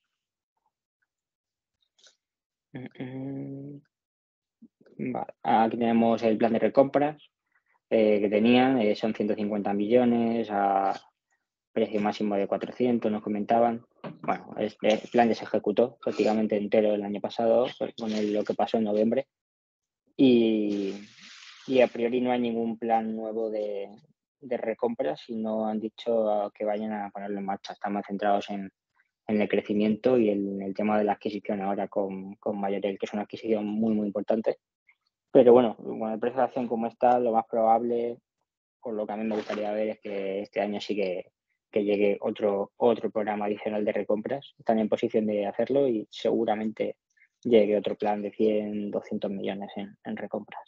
Vale. Aquí tenemos el plan de recompras eh, que tenían, eh, son ciento cincuenta millones a precio máximo de cuatrocientos, nos comentaban. Bueno, este plan ya se ejecutó prácticamente entero el año pasado con el, lo que pasó en noviembre y, y a priori no hay ningún plan nuevo de, de recompras y no han dicho que vayan a ponerlo en marcha. Estamos centrados en, en el crecimiento y en el tema de la adquisición ahora con, con Majorel, que es una adquisición muy, muy importante. Pero bueno, con el precio de acción como está, lo más probable, por lo que a mí me gustaría ver, es que este año sí que, que llegue otro, otro programa adicional de recompras. Están en posición de hacerlo y seguramente llegue otro plan de cien, doscientos millones en, en recompras.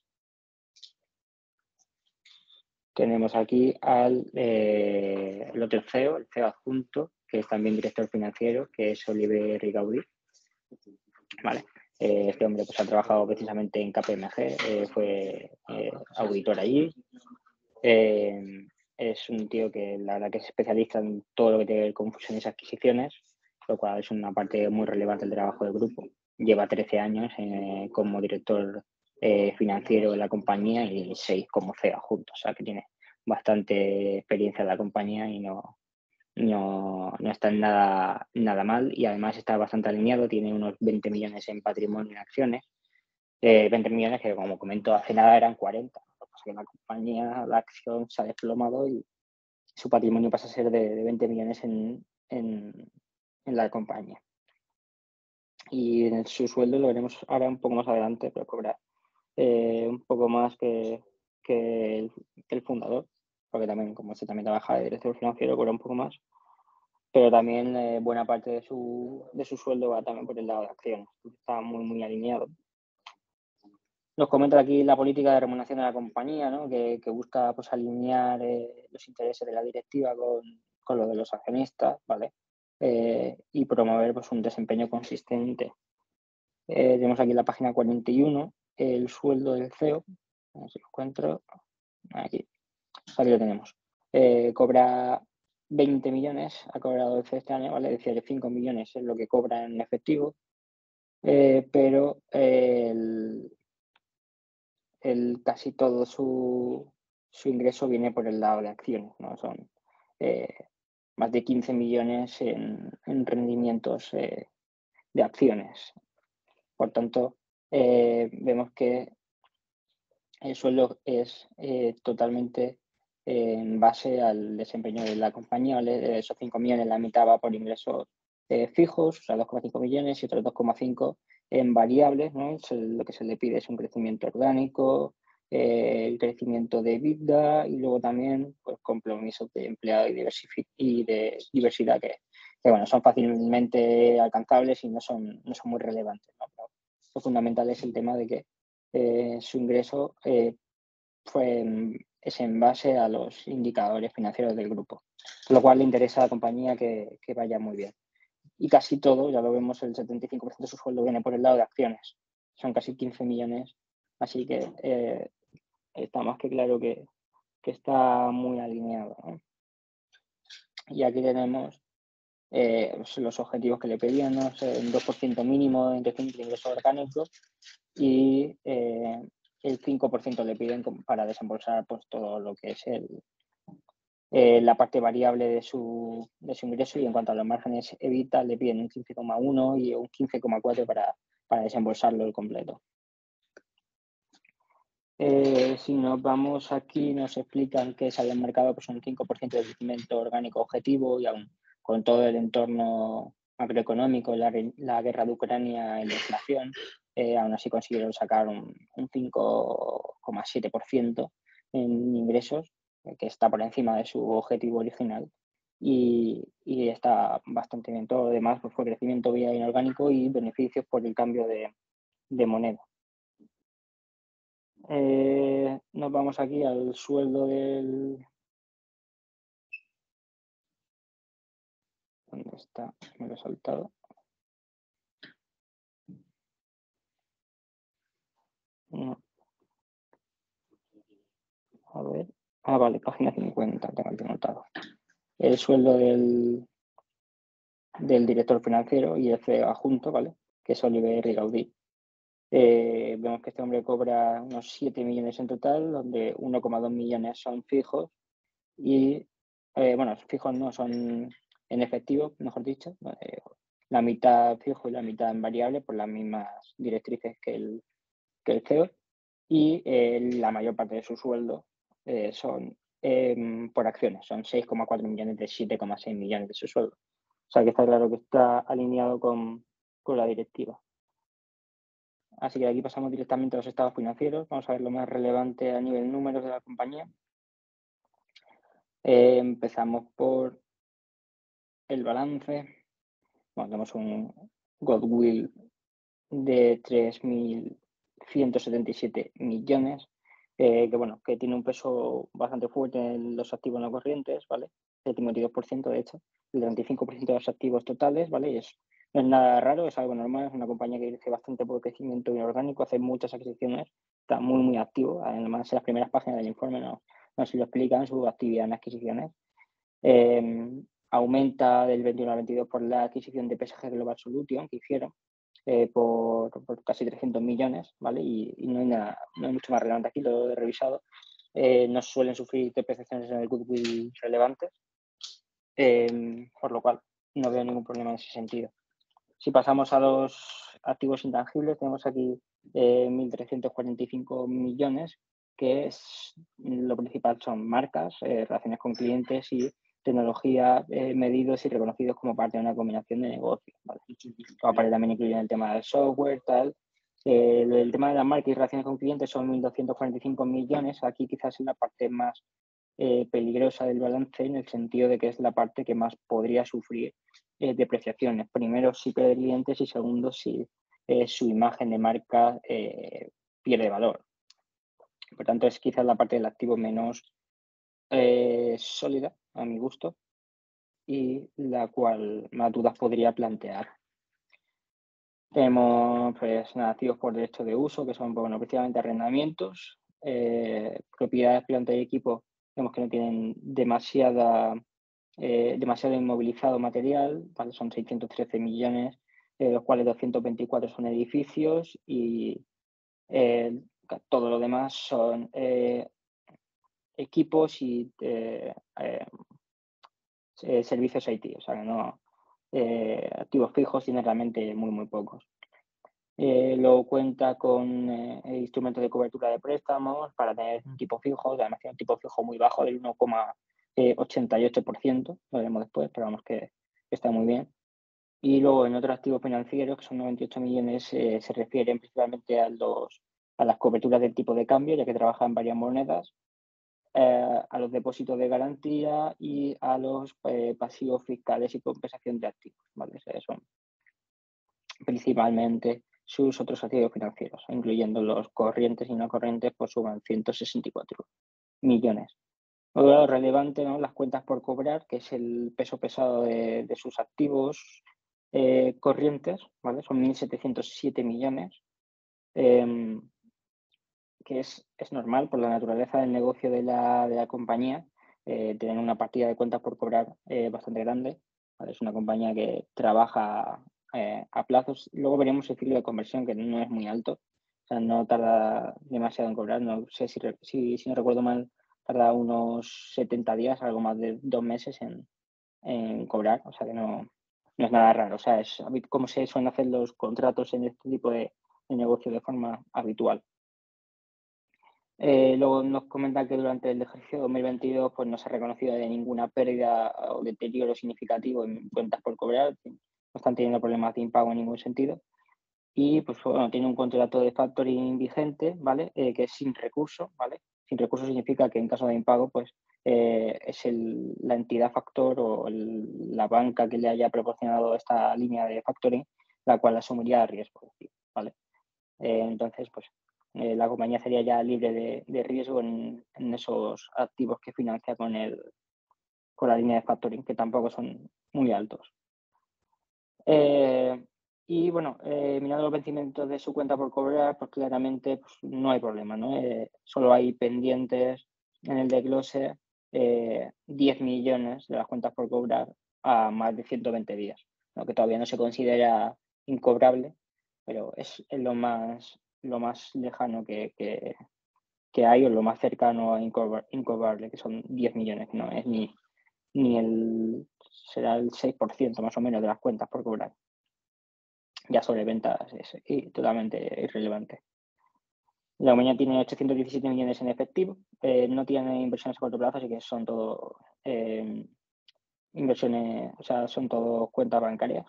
Tenemos aquí al eh, el otro C E O, el C E O adjunto, que es también director financiero, que es Oliver Rigaudí. Vale. Eh, este hombre pues, ha trabajado precisamente en K P M G, eh, fue eh, auditor allí. Eh, es un tío que la verdad que es especialista en todo lo que tiene que ver con fusiones y adquisiciones, lo cual es una parte muy relevante del trabajo del grupo. Lleva trece años eh, como director eh, financiero de la compañía y seis como C E O adjunto, o sea que tiene bastante experiencia en la compañía y no, no, no está en nada, nada mal y además está bastante alineado, tiene unos veinte millones en patrimonio en acciones, eh, veinte millones que como comento hace nada eran cuarenta. Que la compañía, la acción se ha desplomado y su patrimonio pasa a ser de, de veinte millones en, en, en la compañía. Y en su sueldo lo veremos ahora un poco más adelante, pero cobra eh, un poco más que, que, el, que el fundador, porque también, como este también trabaja de director financiero, cobra un poco más. Pero también eh, buena parte de su, de su sueldo va también por el lado de acciones. Está muy, muy alineado. Nos comenta aquí la política de remuneración de la compañía, ¿no? que, que busca pues, alinear eh, los intereses de la directiva con, con lo de los accionistas, ¿vale? Eh, y promover pues, un desempeño consistente. Eh, tenemos aquí en la página cuarenta y uno el sueldo del C E O. A ver si lo encuentro. Aquí. Aquí lo tenemos. Eh, cobra veinte millones, ha cobrado el C E O este año, ¿vale? Es decir, cinco millones es lo que cobra en efectivo. Eh, pero eh, el el, casi todo su, su ingreso viene por el lado de acciones, ¿no? Son eh, más de quince millones en, en rendimientos eh, de acciones. Por tanto, eh, vemos que el sueldo es eh, totalmente eh, en base al desempeño de la compañía, ¿vale? De esos cinco millones, la mitad va por ingresos eh, fijos, o sea, dos coma cinco millones y otros dos coma cinco en variables, ¿no? Lo que se le pide es un crecimiento orgánico, eh, el crecimiento de EBITDA y luego también pues, compromisos de empleado y, y de diversidad que, que bueno, son fácilmente alcanzables y no son, no son muy relevantes, ¿no? Pero lo fundamental es el tema de que eh, su ingreso eh, fue, es en base a los indicadores financieros del grupo, con lo cual le interesa a la compañía que, que vaya muy bien. Y casi todo, ya lo vemos, el setenta y cinco por ciento de su sueldo viene por el lado de acciones. Son casi quince millones, así que eh, está más que claro que, que está muy alineado, ¿no? Y aquí tenemos eh, los objetivos que le pedían, ¿no? O sea, un dos por ciento mínimo de ingreso orgánico y eh, el cinco por ciento le piden para desembolsar pues, todo lo que es el, eh, la parte variable de su, de su ingreso, y en cuanto a los márgenes EBITDA le piden un quince coma uno y un quince coma cuatro para, para desembolsarlo el completo. Eh, si nos vamos aquí, nos explican que sale al mercado pues, un cinco por ciento de crecimiento orgánico objetivo y aún con todo el entorno macroeconómico, la, la guerra de Ucrania y la inflación, eh, aún así consiguieron sacar un, un cinco coma siete por ciento en ingresos, eh, que está por encima de su objetivo original y, y está bastante bien. Todo lo demás pues, fue crecimiento vía inorgánico y beneficios por el cambio de, de moneda. Eh, nos vamos aquí al sueldo del... ¿Dónde está? Me lo he saltado. No. A ver. Ah, vale, página cincuenta, tengo aquí anotado. El sueldo del, del director financiero y el C E O adjunto, ¿vale? Que es Oliver Rigaudí. Eh, vemos que este hombre cobra unos siete millones en total, donde uno coma dos millones son fijos y, eh, bueno, fijos no, son en efectivo, mejor dicho, eh, la mitad fijo y la mitad en variable por las mismas directrices que el, que el C E O, y eh, la mayor parte de su sueldo eh, son eh, por acciones, son seis coma cuatro millones de siete coma seis millones de su sueldo. O sea que está claro que está alineado con, con la directiva. Así que de aquí pasamos directamente a los estados financieros. Vamos a ver lo más relevante a nivel números de la compañía. Eh, empezamos por el balance. Bueno, tenemos un goodwill de tres mil ciento setenta y siete millones, eh, que bueno, que tiene un peso bastante fuerte en los activos no corrientes, ¿vale? El cincuenta y dos por ciento de hecho, el treinta y cinco por ciento de los activos totales, ¿vale? Y es, no es nada raro, es algo normal, es una compañía que crece bastante por crecimiento inorgánico, hace muchas adquisiciones, está muy, muy activo. Además, en las primeras páginas del informe no, no se lo explican su actividad en adquisiciones. Eh, aumenta del veintiuno al veintidós por la adquisición de P S G Global Solution que hicieron eh, por, por casi trescientos millones, ¿vale? Y, y no, hay nada, no hay mucho más relevante aquí, lo he revisado. Eh, no suelen sufrir depreciaciones en el goodwill relevantes, eh, por lo cual no veo ningún problema en ese sentido. Si pasamos a los activos intangibles, tenemos aquí eh, mil trescientos cuarenta y cinco millones, que es lo principal son marcas, eh, relaciones con clientes y tecnología eh, medidos y reconocidos como parte de una combinación de negocios, ¿vale? Como parte también incluyen el tema del software, tal. Eh, el tema de las marcas y relaciones con clientes son mil doscientos cuarenta y cinco millones. Aquí quizás es la parte más eh, peligrosa del balance, en el sentido de que es la parte que más podría sufrir eh, depreciaciones. Primero, si pierde clientes y segundo, si eh, su imagen de marca eh, pierde valor. Por tanto, es quizás la parte del activo menos eh, sólida, a mi gusto, y la cual más dudas podría plantear. Tenemos pues, activos por derecho de uso, que son bueno, principalmente arrendamientos, eh, propiedades, plantas y equipo, vemos que no tienen demasiada, eh, demasiado inmovilizado material, ¿vale? Son seiscientos trece millones, de los cuales doscientos veinticuatro son edificios y eh, todo lo demás son eh, equipos y eh, eh, servicios I T, o sea que no, eh, activos fijos tiene realmente muy, muy pocos. Eh, luego cuenta con eh, instrumentos de cobertura de préstamos para tener un tipo fijo, además tiene un tipo fijo muy bajo del uno coma ochenta y ocho por ciento, lo veremos después, pero vamos que, que está muy bien. Y luego en otros activos financieros, que son noventa y ocho millones, eh, se refieren principalmente a los, a las coberturas del tipo de cambio, ya que trabaja en varias monedas, eh, a los depósitos de garantía y a los eh, pasivos fiscales y compensación de activos, ¿vale? O sea, son principalmente sus otros activos financieros, incluyendo los corrientes y no corrientes, pues suman ciento sesenta y cuatro millones. Luego, relevante, ¿no? Las cuentas por cobrar, que es el peso pesado de, de sus activos eh, corrientes, ¿vale? Son mil setecientos siete millones, eh, que es, es normal por la naturaleza del negocio de la, de la compañía, eh, tener una partida de cuentas por cobrar eh, bastante grande, ¿vale? Es una compañía que trabaja eh, a plazos. Luego veremos el ciclo de conversión, que no es muy alto, o sea, no tarda demasiado en cobrar. No sé si, si, si no recuerdo mal, tarda unos setenta días, algo más de dos meses en, en cobrar, o sea que no, no es nada raro. O sea, es como se suelen hacer los contratos en este tipo de, de negocio de forma habitual. Eh, luego nos comentan que durante el ejercicio dos mil veintidós pues, no se ha reconocido de ninguna pérdida o deterioro significativo en cuentas por cobrar, no están teniendo problemas de impago en ningún sentido. Y pues bueno, tiene un contrato de factoring vigente, ¿vale? Eh, que es sin recurso, ¿vale? Sin recurso significa que en caso de impago, pues eh, es el, la entidad factor o el, la banca que le haya proporcionado esta línea de factoring la cual asumiría el riesgo, ¿vale? Eh, entonces, pues eh, la compañía sería ya libre de, de riesgo en, en, esos activos que financia con, el, con la línea de factoring, que tampoco son muy altos. Eh, y bueno, eh, mirando los vencimientos de su cuenta por cobrar, pues claramente pues, no hay problema, ¿no? Eh, solo hay pendientes en el desglose eh, diez millones de las cuentas por cobrar a más de ciento veinte días, ¿no? Que todavía no se considera incobrable, pero es, es lo más lo más lejano que, que, que hay o lo más cercano a incobrable, que son diez millones, no es ni, ni el, será el seis por ciento más o menos de las cuentas por cobrar. Ya sobre ventas es y totalmente irrelevante. La compañía tiene ochocientos diecisiete millones en efectivo, eh, no tiene inversiones a corto plazo, así que son todo eh, inversiones, o sea, son todo cuentas bancarias.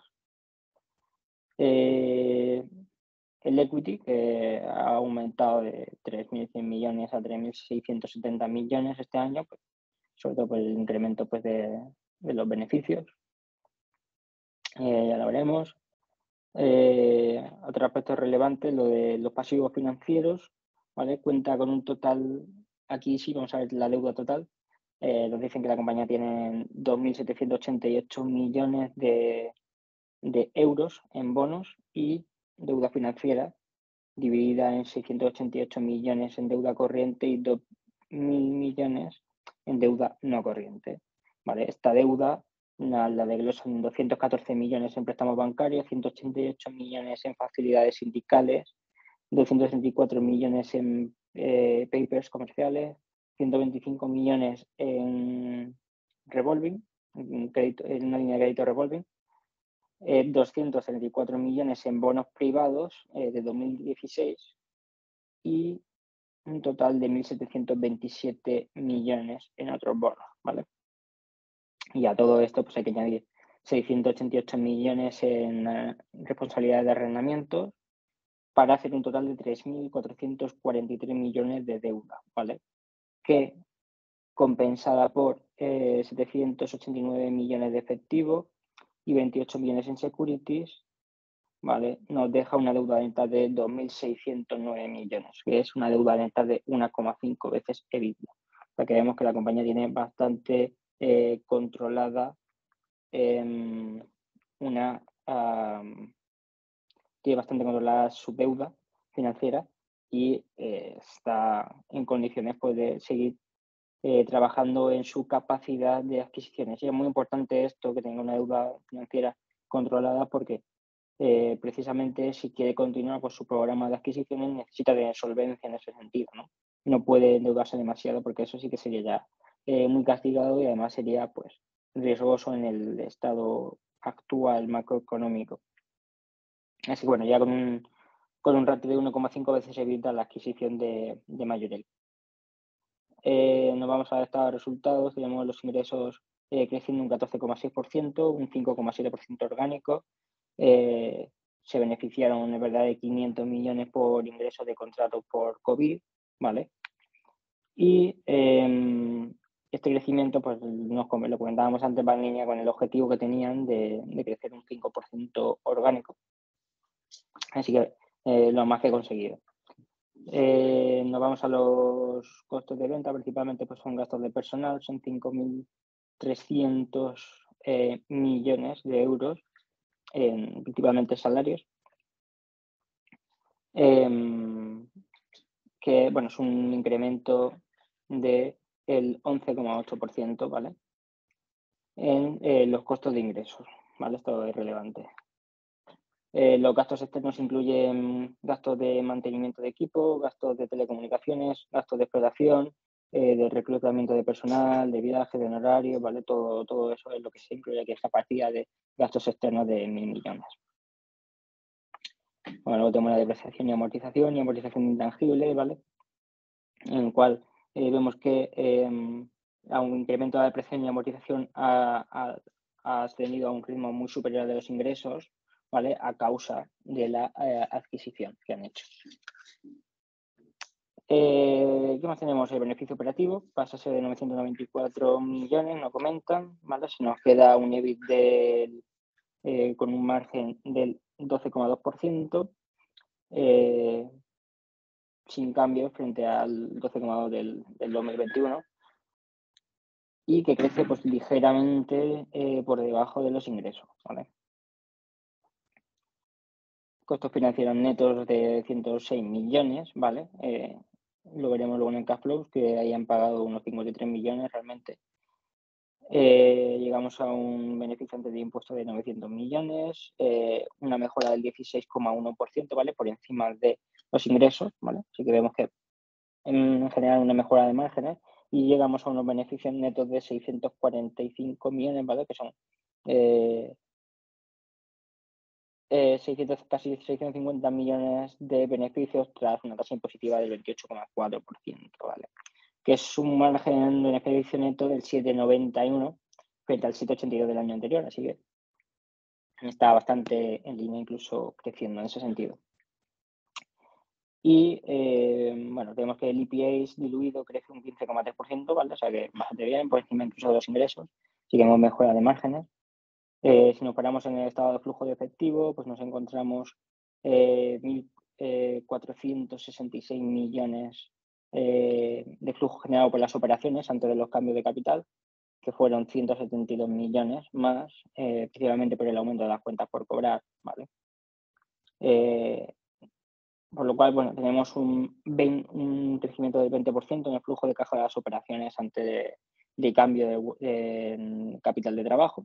Eh, el equity, que ha aumentado de tres mil cien millones a tres mil seiscientos setenta millones este año, pues, sobre todo por el incremento pues, de, de los beneficios. Eh, ya lo veremos. Eh, otro aspecto relevante, lo de los pasivos financieros, ¿vale? Cuenta con un total, aquí sí vamos a ver la deuda total. Eh, nos dicen que la compañía tiene dos mil setecientos ochenta y ocho millones de, de euros en bonos y deuda financiera, dividida en seiscientos ochenta y ocho millones en deuda corriente y dos mil millones en deuda no corriente. ¿Vale? Esta deuda la, la desglosan doscientos catorce millones en préstamos bancarios, ciento ochenta y ocho millones en facilidades sindicales, doscientos sesenta y cuatro millones en eh, papers comerciales, ciento veinticinco millones en revolving, en, crédito, en una línea de crédito revolving, eh, doscientos treinta y cuatro millones en bonos privados eh, de dos mil dieciséis y un total de mil setecientos veintisiete millones en otros bonos, ¿vale? Y a todo esto pues hay que añadir seiscientos ochenta y ocho millones en uh, responsabilidades de arrendamientos para hacer un total de tres mil cuatrocientos cuarenta y tres millones de deuda, ¿vale? Que compensada por eh, setecientos ochenta y nueve millones de efectivo y veintiocho millones en securities, ¿vale? Nos deja una deuda neta de dos mil seiscientos nueve millones, que es una deuda neta de uno coma cinco veces EBITDA. O sea que vemos que la compañía tiene bastante eh, controlada eh, una um, tiene bastante controlada su deuda financiera y eh, está en condiciones pues, de seguir eh, trabajando en su capacidad de adquisiciones. Y es muy importante esto, que tenga una deuda financiera controlada, porque eh, precisamente si quiere continuar con su programa de adquisiciones necesita de solvencia en ese sentido, ¿no? No puede endeudarse demasiado porque eso sí que sería ya eh, muy castigado y además sería pues riesgoso en el estado actual macroeconómico. Así que bueno, ya con un, con un ratio de uno coma cinco veces evita la adquisición de, de Majorel. Eh, nos vamos a estos resultados, tenemos los ingresos eh, creciendo un catorce coma seis por ciento, un cinco coma siete por ciento orgánico, eh, se beneficiaron, es verdad, de quinientos millones por ingresos de contratos por COVID, ¿vale? Y eh, este crecimiento, pues nos, lo comentábamos antes, va en línea con el objetivo que tenían de, de crecer un cinco por ciento orgánico. Así que eh, lo más que he conseguido. Eh, nos vamos a los costos de venta, principalmente pues son gastos de personal, son cinco mil trescientos eh, millones de euros, en, principalmente salarios, eh, que bueno, es un incremento del once coma ocho por ciento, ¿vale? En eh, los costos de ingresos, ¿vale? Esto es relevante. Eh, los gastos externos incluyen gastos de mantenimiento de equipo, gastos de telecomunicaciones, gastos de explotación, eh, de reclutamiento de personal, de viajes, de honorarios, ¿vale? Todo, todo eso es lo que se incluye aquí, esta partida de gastos externos de mil millones. Bueno, luego tenemos la depreciación y amortización y amortización intangible, ¿vale? En el cual eh, vemos que eh, a un incremento de la depreciación y amortización ha, ha, ha tenido a un ritmo muy superior de los ingresos, ¿vale? A causa de la eh, adquisición que han hecho. Eh, ¿Qué más tenemos? El beneficio operativo pasa a ser de novecientos noventa y cuatro millones, no comentan, ¿vale? Se nos queda un EBIT del, eh, con un margen del doce coma dos por ciento, eh, sin cambio frente al doce coma dos por ciento del, del dos mil veintiuno, y que crece pues ligeramente eh, por debajo de los ingresos, ¿vale? Costos financieros netos de ciento seis millones, ¿vale? Eh, lo veremos luego en el cash flow, que hayan pagado unos cincuenta y tres millones realmente. Eh, llegamos a un beneficio antes de impuestos de novecientos millones, eh, una mejora del dieciséis coma uno por ciento, ¿vale? Por encima de los ingresos, ¿vale? Así que vemos que en general una mejora de márgenes y llegamos a unos beneficios netos de seiscientos cuarenta y cinco millones, ¿vale? Que son eh, eh, seiscientos, casi seiscientos cincuenta millones de beneficios tras una tasa impositiva del veintiocho coma cuatro por ciento, ¿vale? Que es un margen de beneficio neto del siete coma noventa y uno frente al siete coma ochenta y dos del año anterior, así que está bastante en línea, incluso creciendo en ese sentido. Y eh, bueno, tenemos que el E P A diluido crece un quince coma tres por ciento, ¿vale? O sea que bastante bien, por encima incluso de los ingresos. Sí que hemos mejora de márgenes. Eh, si nos paramos en el estado de flujo de efectivo, pues nos encontramos eh, mil cuatrocientos sesenta y seis millones eh, de flujo generado por las operaciones antes de los cambios de capital, que fueron ciento setenta y dos millones más, eh, principalmente por el aumento de las cuentas por cobrar, ¿vale? Eh, por lo cual, bueno, tenemos un, veinte, un crecimiento del veinte por ciento en el flujo de caja de las operaciones antes de, de cambio de, de capital de trabajo.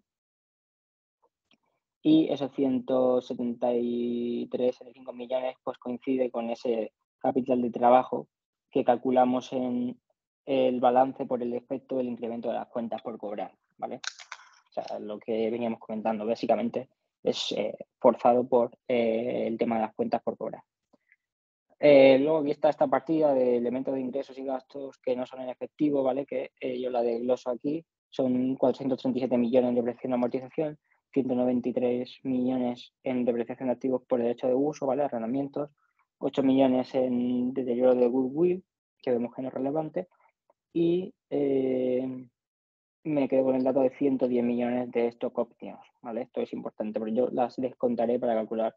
Y esos ciento setenta y tres, setenta y cinco millones pues coincide con ese capital de trabajo que calculamos en el balance por el efecto del incremento de las cuentas por cobrar, ¿vale? O sea, lo que veníamos comentando básicamente es eh, forzado por eh, el tema de las cuentas por cobrar. Eh, luego aquí está esta partida de elementos de ingresos y gastos que no son en efectivo, ¿vale? Que eh, yo la desgloso aquí. Son cuatrocientos treinta y siete millones en depreciación y amortización, ciento noventa y tres millones en depreciación de activos por derecho de uso, ¿vale? Arrendamientos, ocho millones en deterioro de goodwill, que vemos que no es relevante, y eh, me quedo con el dato de ciento diez millones de stock options, ¿vale? Esto es importante, porque yo las descontaré para calcular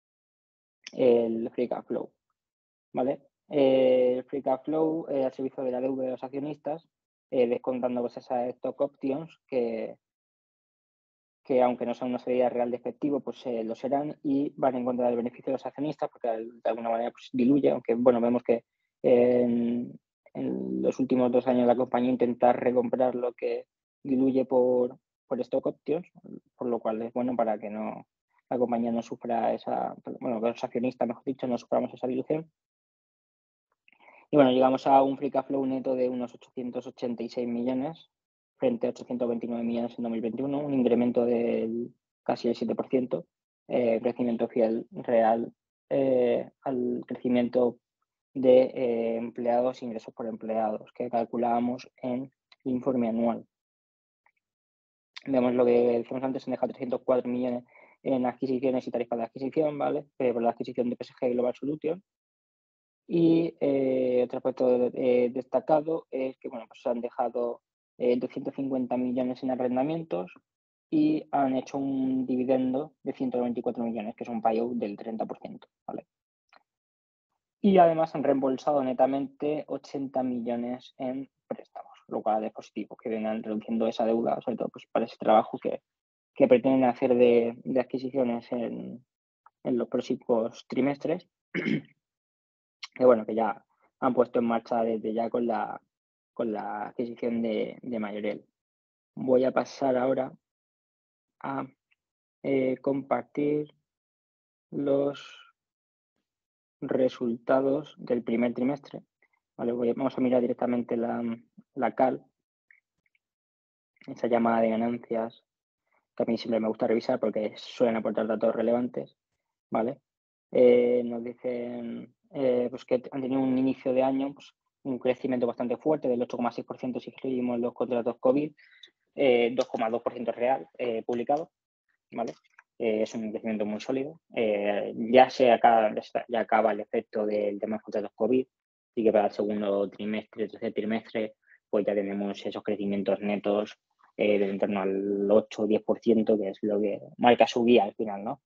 el free cash flow, ¿vale? Eh, el free cash flow eh, al servicio de la deuda de los accionistas, eh, descontando pues esas stock options que, que aunque no son una salida real de efectivo, pues eh, lo serán y van en contra del beneficio de los accionistas porque de alguna manera pues, diluye, aunque bueno, vemos que en, en los últimos dos años la compañía intenta recomprar lo que diluye por, por stock options, por lo cual es bueno para que no la compañía no sufra esa, bueno, que los accionistas, mejor dicho, no suframos esa dilución. Y bueno, llegamos a un free cash flow neto de unos ochocientos ochenta y seis millones frente a ochocientos veintinueve millones en dos mil veintiuno, un incremento del casi el siete por ciento, eh, crecimiento fiel real eh, al crecimiento de eh, empleados e ingresos por empleados que calculábamos en el informe anual. Vemos lo que decíamos antes, se deja trescientos cuatro millones en adquisiciones y tarifas de adquisición, ¿vale? Eh, por la adquisición de P S G Global Solutions. Y eh, otro aspecto eh, destacado es que, bueno, pues han dejado eh, doscientos cincuenta millones en arrendamientos y han hecho un dividendo de ciento veinticuatro millones, que es un payout del treinta por ciento, ¿vale? Y además han reembolsado netamente ochenta millones en préstamos, lo cual es positivo, que vengan reduciendo esa deuda, sobre todo pues, para ese trabajo que, que pretenden hacer de, de adquisiciones en, en los próximos trimestres. Que bueno, que ya han puesto en marcha desde ya con la, con la adquisición de, de Majorel. Voy a pasar ahora a eh, compartir los resultados del primer trimestre. Vale, voy a- vamos a mirar directamente la, la C A L, esa llamada de ganancias, que a mí siempre me gusta revisar porque suelen aportar datos relevantes. ¿Vale? Eh, nos dicen eh, pues que han tenido un inicio de año, pues, un crecimiento bastante fuerte del ocho coma seis por ciento si escribimos los contratos COVID, eh, dos coma dos por ciento real eh, publicado, ¿vale? Eh, es un crecimiento muy sólido. Eh, ya se acaba, ya acaba el efecto del tema de contratos COVID, y que para el segundo trimestre, tercer trimestre, pues ya tenemos esos crecimientos netos eh, de en torno al ocho o diez por ciento, que es lo que marca su guía al final, ¿no?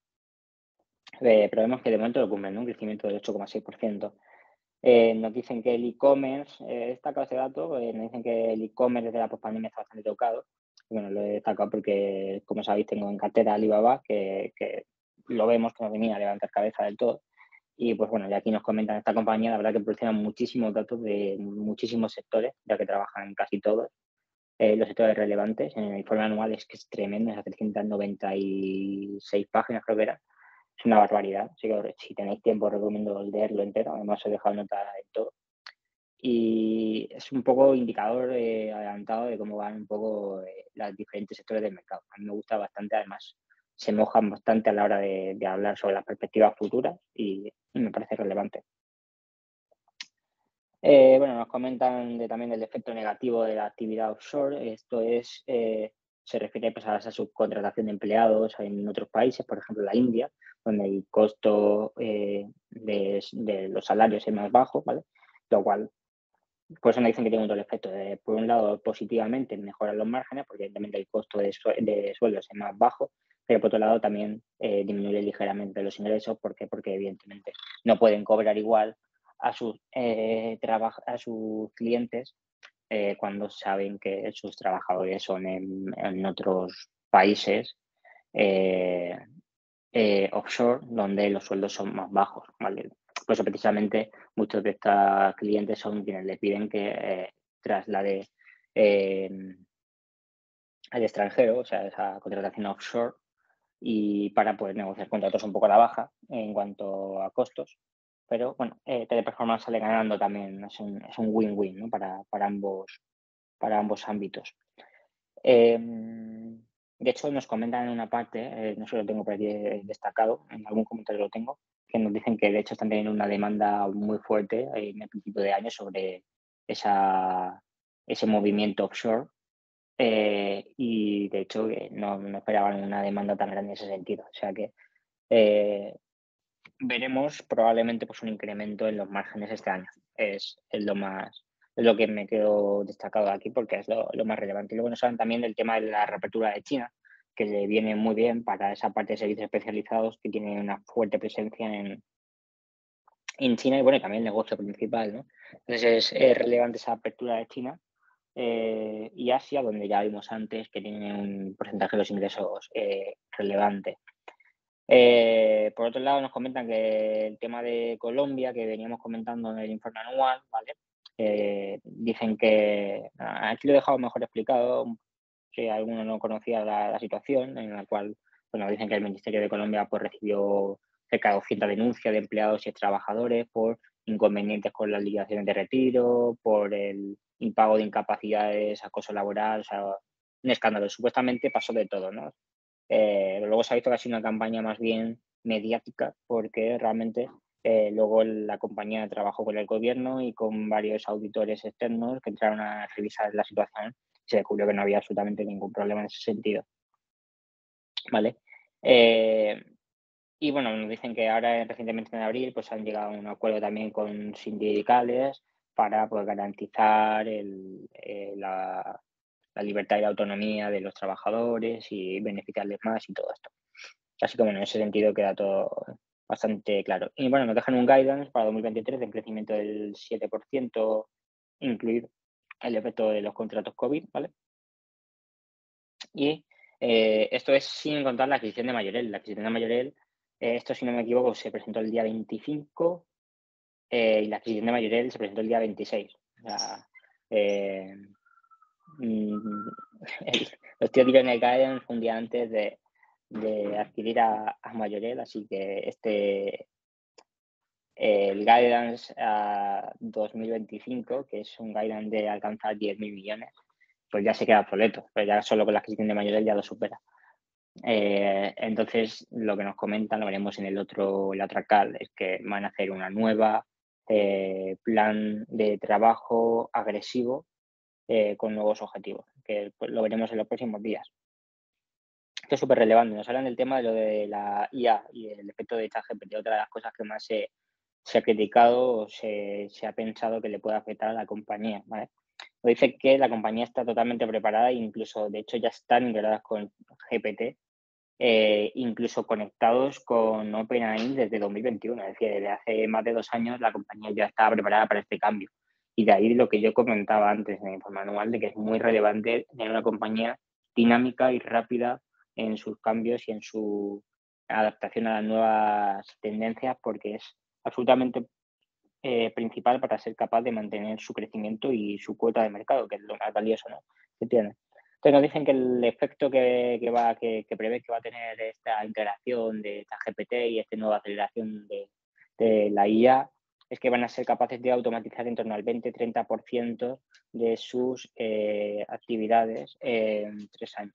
Eh, pero vemos que de momento lo cumplen, ¿no? Un crecimiento del ocho coma seis por ciento. Eh, nos dicen que el e-commerce, eh, esta clase de datos, eh, nos dicen que el e-commerce desde la pospandemia está bastante tocado. Y bueno, lo he destacado porque, como sabéis, tengo en cartera Alibaba, que, que lo vemos que no venía a levantar cabeza del todo. Y pues bueno, ya aquí nos comentan esta compañía, la verdad que proporciona muchísimos datos de muchísimos sectores, ya que trabajan en casi todos. Eh, los sectores relevantes en el informe anual es que es tremendo, es a trescientas noventa y seis páginas creo que era. Es una barbaridad, así que si tenéis tiempo os recomiendo leerlo entero, además os he dejado nota en todo. Y es un poco indicador eh, adelantado de cómo van un poco eh, los diferentes sectores del mercado. A mí me gusta bastante, además se mojan bastante a la hora de, de hablar sobre las perspectivas futuras y, y me parece relevante. Eh, bueno, nos comentan de, también del efecto negativo de la actividad offshore. Esto es, eh, se refiere pues, a esa subcontratación de empleados en otros países, por ejemplo la India, donde el costo eh, de, de, los salarios es más bajo, ¿vale? Lo cual, por eso nos dicen que tiene un doble efecto. De, por un lado, positivamente mejoran los márgenes, porque evidentemente el costo de, de sueldos es más bajo, pero por otro lado también eh, disminuye ligeramente los ingresos. ¿Por qué? Porque evidentemente no pueden cobrar igual a sus, eh, a sus clientes eh, cuando saben que sus trabajadores son en, en otros países eh, eh, offshore, donde los sueldos son más bajos, ¿vale? Por eso precisamente muchos de estos clientes son quienes le piden que eh, traslade eh, al extranjero, o sea, esa contratación offshore, y para poder negociar contratos un poco a la baja en cuanto a costos. Pero bueno, eh, Teleperformance sale ganando también, es un es un win-win, ¿no? para, para, ambos, para ambos ámbitos. Eh, de hecho, nos comentan en una parte, eh, no sé, lo tengo por aquí destacado, en algún comentario lo tengo, que nos dicen que de hecho están teniendo una demanda muy fuerte en el principio de año sobre esa, ese movimiento offshore. Eh, y de hecho eh, no, no esperaban una demanda tan grande en ese sentido. O sea que eh, veremos probablemente pues, un incremento en los márgenes este año. Es, es lo más es lo que me quedo destacado aquí porque es lo, lo más relevante. Y luego nos hablan también del tema de la reapertura de China, que le viene muy bien para esa parte de servicios especializados que tiene una fuerte presencia en, en China y bueno, y también el negocio principal, ¿no? Entonces es, es relevante esa apertura de China. Eh, y Asia, donde ya vimos antes que tiene un porcentaje de los ingresos eh, relevante. Eh, por otro lado, nos comentan que el tema de Colombia, que veníamos comentando en el informe anual, ¿vale? Eh, dicen que, aquí lo he dejado mejor explicado, si alguno no conocía la, la situación, en la cual, bueno, dicen que el Ministerio de Colombia pues, recibió cerca de doscientas denuncias de empleados y trabajadores por inconvenientes con las liquidaciones de retiro, por el impago de incapacidades, acoso laboral, o sea, un escándalo. Supuestamente pasó de todo, ¿no? Eh, luego se ha visto que ha sido una campaña más bien mediática porque realmente eh, luego la compañía trabajó con el gobierno y con varios auditores externos que entraron a revisar la situación y se descubrió que no había absolutamente ningún problema en ese sentido. ¿Vale? Eh, y bueno, nos dicen que ahora recientemente en abril pues han llegado a un acuerdo también con sindicales para pues, garantizar el, eh, la, la libertad y la autonomía de los trabajadores y beneficiarles más y todo esto. Así que bueno, en ese sentido queda todo bastante claro. Y bueno, nos dejan un guidance para dos mil veintitrés de crecimiento del siete por ciento, incluido el efecto de los contratos COVID, ¿vale? Y eh, esto es sin contar la adquisición de Majorel. La adquisición de Majorel, eh, esto si no me equivoco, se presentó el día veinticinco eh, y la adquisición de Majorel se presentó el día veintiséis. O sea, eh, mm, el, los tíos dieron el guidance un día antes de, de adquirir a, a Majorel, así que este el guidance a dos mil veinticinco, que es un guidance de alcanzar diez mil millones, pues ya se queda obsoleto, pero ya solo con la adquisición de Majorel ya lo supera. Eh, entonces, lo que nos comentan, lo veremos en el otro, la otra cal, es que van a hacer una nueva eh, plan de trabajo agresivo eh, con nuevos objetivos, que pues, lo veremos en los próximos días. Esto es súper relevante. Nos hablan del tema de lo de la I A y el efecto de ChatGPT, otra de las cosas que más se, se ha criticado o se, se, ha pensado que le puede afectar a la compañía, ¿vale? Dice que la compañía está totalmente preparada e incluso, de hecho, ya están integradas con G P T, eh, incluso conectados con OpenAI desde dos mil veintiuno, es decir, desde hace más de dos años la compañía ya estaba preparada para este cambio. Y de ahí lo que yo comentaba antes en el informe anual, de que es muy relevante tener una compañía dinámica y rápida en sus cambios y en su adaptación a las nuevas tendencias, porque es absolutamente eh, principal para ser capaz de mantener su crecimiento y su cuota de mercado, que es lo más valioso, ¿no?, que tiene. Entonces nos dicen que el efecto que, que va, que, que prevé que va a tener esta integración de esta G P T y esta nueva aceleración de, de la I A es que van a ser capaces de automatizar en torno al veinte treinta por ciento de sus eh, actividades en tres años.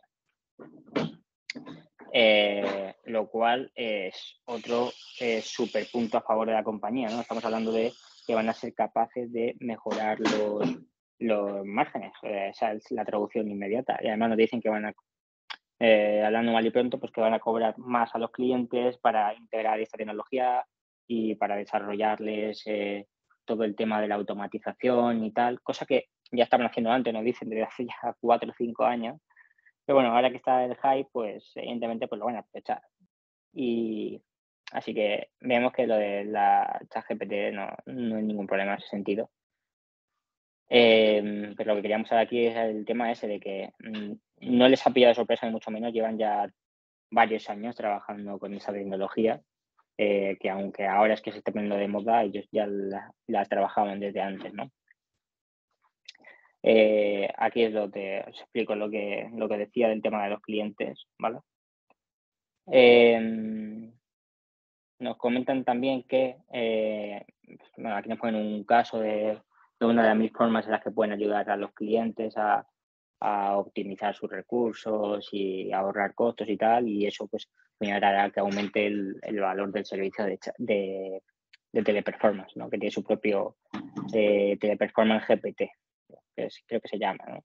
Eh, lo cual es otro eh, super punto a favor de la compañía, ¿no? Estamos hablando de que van a ser capaces de mejorar los, los márgenes, eh, esa es la traducción inmediata. Y además nos dicen que van a, eh, hablando mal y pronto, pues que van a cobrar más a los clientes para integrar esta tecnología y para desarrollarles eh, todo el tema de la automatización y tal, cosa que ya estaban haciendo antes, nos dicen desde hace ya cuatro o cinco años. Pero bueno, ahora que está el hype, pues evidentemente pues lo van a aprovechar. Y así que vemos que lo de la ChatGPT no, no hay ningún problema en ese sentido. Eh, pero lo que queríamos hablar aquí es el tema ese de que mmm, no les ha pillado de sorpresa ni mucho menos, llevan ya varios años trabajando con esa tecnología, eh, que aunque ahora es que se está poniendo de moda, ellos ya la, la trabajaban desde antes, ¿no? Eh, aquí es lo que os explico lo que, lo que decía del tema de los clientes, ¿vale? Eh, nos comentan también que, eh, bueno, aquí nos ponen un caso de, de una de las mil formas en las que pueden ayudar a los clientes a, a optimizar sus recursos y ahorrar costos y tal, y eso pues hará que aumente el, el valor del servicio de, de, de teleperformance, ¿no?, que tiene su propio eh, teleperformance G P T, que es, creo que se llama, ¿no?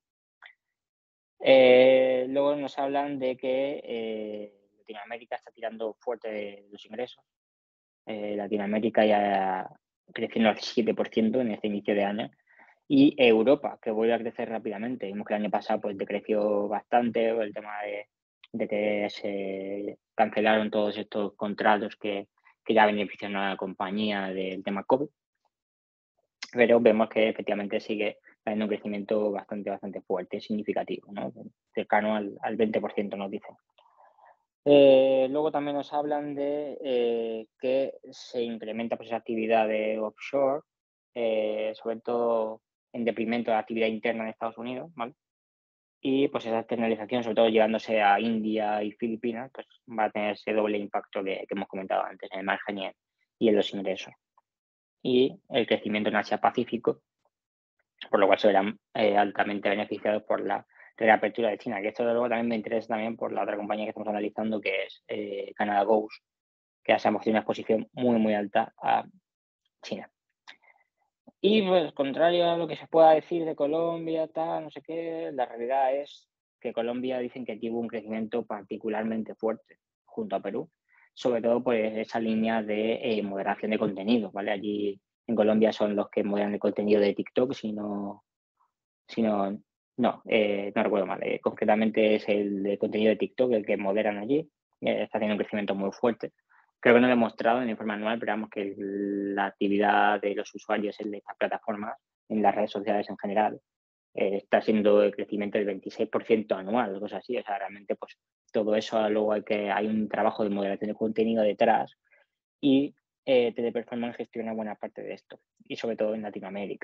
Eh, luego nos hablan de que eh, Latinoamérica está tirando fuerte de los ingresos. Eh, Latinoamérica ya creciendo al siete por ciento en este inicio de año. Y Europa, que vuelve a crecer rápidamente. Vimos que el año pasado pues decreció bastante el tema de, de que se cancelaron todos estos contratos que, que ya benefician a la compañía del tema COVID. Pero vemos que efectivamente sigue teniendo un crecimiento bastante, bastante fuerte, significativo, ¿no?, cercano al, al veinte por ciento nos dicen. Eh, luego también nos hablan de eh, que se incrementa pues, esa actividad de offshore, eh, sobre todo en detrimento de la actividad interna en Estados Unidos, ¿vale? Y pues esa externalización, sobre todo llevándose a India y Filipinas, pues va a tener ese doble impacto que, que hemos comentado antes, en el margen y en, y en los ingresos. Y el crecimiento en Asia-Pacífico, por lo cual se verán eh, altamente beneficiados por la reapertura de China, que esto de luego también me interesa también por la otra compañía que estamos analizando, que es eh, Canada Goose, que ha tenido una exposición muy, muy alta a China. Y pues, contrario a lo que se pueda decir de Colombia, tal, no sé qué, la realidad es que Colombia dicen que tuvo un crecimiento particularmente fuerte. junto a Perú, sobre todo por esa línea de eh, moderación de contenido, ¿vale? Allí en Colombia son los que moderan el contenido de TikTok, si no, si no, no, eh, no recuerdo mal, eh, concretamente es el de contenido de TikTok el que moderan allí, eh, está teniendo un crecimiento muy fuerte. Creo que no lo he mostrado en el informe anual, pero vamos que la actividad de los usuarios en estas plataformas, en las redes sociales en general, eh, está siendo el crecimiento del veintiséis por ciento anual, cosas así. O sea, realmente pues todo eso luego hay que hay un trabajo de moderación de contenido detrás y eh, Teleperformance gestiona buena parte de esto y sobre todo en Latinoamérica.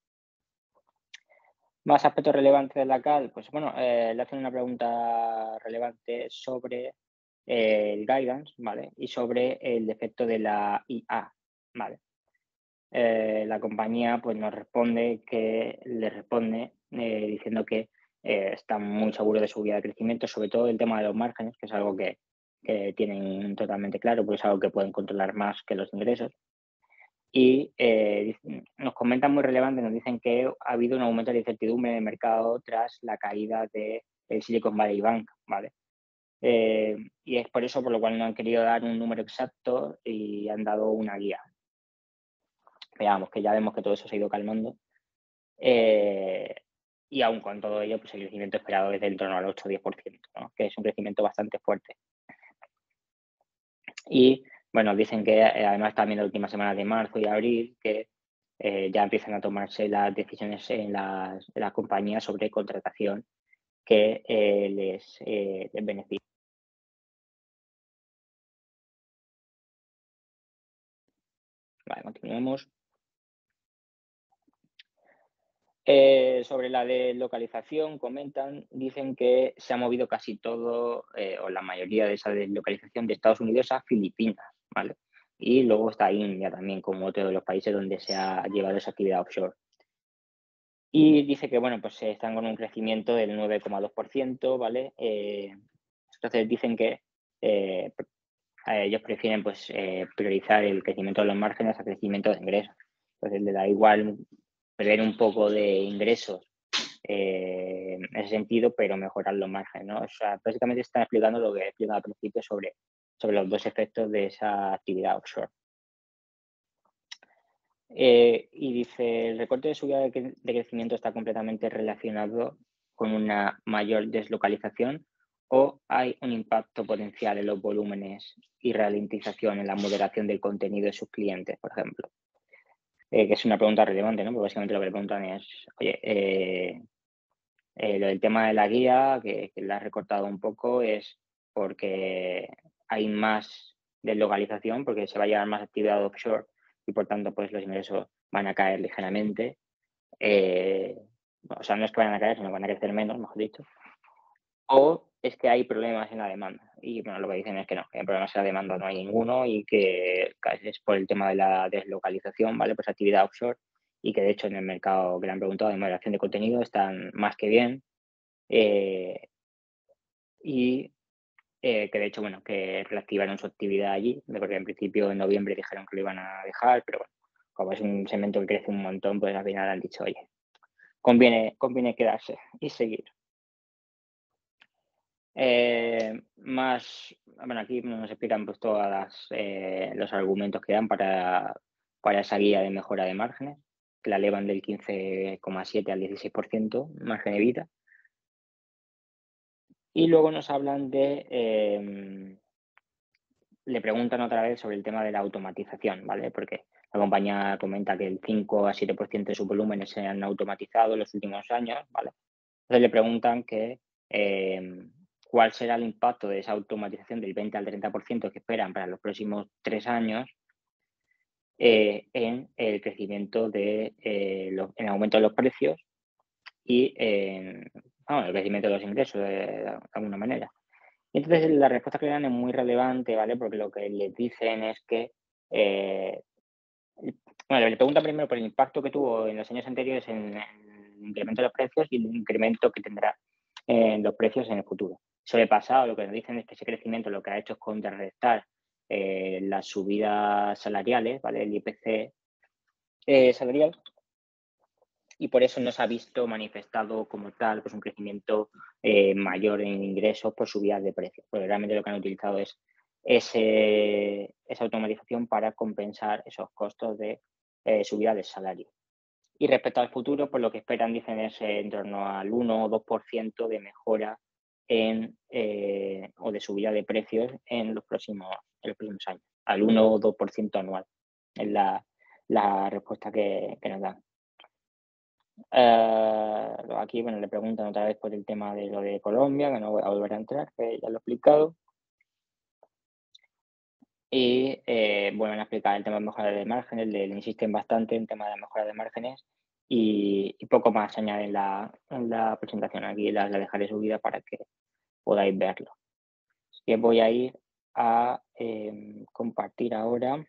Más aspectos relevantes de la C A D, pues bueno, eh, le hacen una pregunta relevante sobre eh, el guidance, ¿vale? Y sobre el efecto de la I A, ¿vale? Eh, la compañía pues nos responde que le responde eh, diciendo que eh, están muy seguros de su vía de crecimiento, sobre todo el tema de los márgenes, que es algo que, que tienen totalmente claro, porque es algo que pueden controlar más que los ingresos. Y eh, nos comentan muy relevante, nos dicen que ha habido un aumento de incertidumbre en el mercado tras la caída del Silicon Valley Bank, ¿vale? Eh, y es por eso por lo cual no han querido dar un número exacto y han dado una guía. Veamos que ya vemos que todo eso se ha ido calmando. Eh, y aún con todo ello, pues el crecimiento esperado es del torno al ocho o diez por ciento, ¿no? Que es un crecimiento bastante fuerte. Y bueno, dicen que eh, además también las últimas semanas de marzo y abril, que eh, ya empiezan a tomarse las decisiones en las, en las compañías sobre contratación que eh, les, eh, les beneficia. Vale, continuemos. Eh, sobre la deslocalización, comentan, dicen que se ha movido casi todo, eh, o la mayoría de esa deslocalización de Estados Unidos a Filipinas, ¿vale? Y luego está India también como otro de los países donde se ha llevado esa actividad offshore. Y dice que, bueno, pues están con un crecimiento del nueve coma dos por ciento, ¿vale? Eh, entonces dicen que eh, ellos prefieren pues eh, priorizar el crecimiento de los márgenes al crecimiento de ingresos. Entonces le da igual perder un poco de ingresos eh, en ese sentido, pero mejorar los márgenes, ¿no? O sea, básicamente están explicando lo que he explicado al principio sobre, sobre los dos efectos de esa actividad offshore. Eh, y dice, el recorte de subida de, cre de crecimiento está completamente relacionado con una mayor deslocalización o hay un impacto potencial en los volúmenes y ralentización en la moderación del contenido de sus clientes, por ejemplo. Eh, que es una pregunta relevante, ¿no? Porque básicamente lo que le preguntan es, oye, eh, eh, lo del tema de la guía, que, que la has recortado un poco, es porque hay más deslocalización, porque se va a llevar más actividad offshore y por tanto pues los ingresos van a caer ligeramente. Eh, o sea, no es que vayan a caer, sino van a crecer menos, mejor dicho. O es que hay problemas en la demanda. Y bueno, lo que dicen es que no, que hay problemas en la demanda no hay ninguno y que es por el tema de la deslocalización, ¿vale? Pues actividad offshore y que de hecho en el mercado que le han preguntado de moderación de contenido están más que bien. Eh, y eh, que de hecho, bueno, que reactivaron su actividad allí, porque en principio en noviembre dijeron que lo iban a dejar, pero bueno, como es un segmento que crece un montón, pues al final han dicho, oye, conviene, conviene quedarse y seguir. Eh, más, bueno, aquí nos explican pues todos eh, los argumentos que dan para, para esa guía de mejora de márgenes, que la elevan del quince coma siete al dieciséis por ciento, margen de vida. Y luego nos hablan de, eh, le preguntan otra vez sobre el tema de la automatización, ¿vale? Porque la compañía comenta que el cinco a siete por ciento de sus volúmenes se han automatizado en los últimos años, ¿vale? Entonces le preguntan que eh, cuál será el impacto de esa automatización del veinte al treinta por ciento que esperan para los próximos tres años eh, en el crecimiento de, eh, lo, en el aumento de los precios y en bueno, el crecimiento de los ingresos de, de alguna manera. Y entonces la respuesta que le dan es muy relevante, ¿vale? Porque lo que les dicen es que, eh, bueno, le preguntan primero por el impacto que tuvo en los años anteriores en el incremento de los precios y el incremento que tendrá en los precios en el futuro. Sobre el pasado, lo que nos dicen es que ese crecimiento lo que ha hecho es contrarrestar eh, las subidas salariales, ¿vale? El I P C eh, salarial. y por eso no se ha visto manifestado como tal pues un crecimiento eh, mayor en ingresos por subidas de precios, porque realmente lo que han utilizado es ese, esa automatización para compensar esos costos de eh, subida del salario. Y respecto al futuro, pues lo que esperan, dicen, es en torno al uno o dos por ciento de mejora en, eh, o de subida de precios en los próximos, en los próximos años, al uno o dos por ciento anual. Es la, la respuesta que, que nos dan. Eh, aquí, bueno, le preguntan otra vez por el tema de lo de Colombia, que no voy a volver a entrar, que ya lo he explicado. Y eh, vuelven a explicar el tema de mejora de márgenes, le, le insisten bastante en el tema de la mejora de márgenes y, y poco más se añade en la, en la presentación. Aquí la, la dejaré subida para que podáis verlo. Así que voy a ir a eh, compartir ahora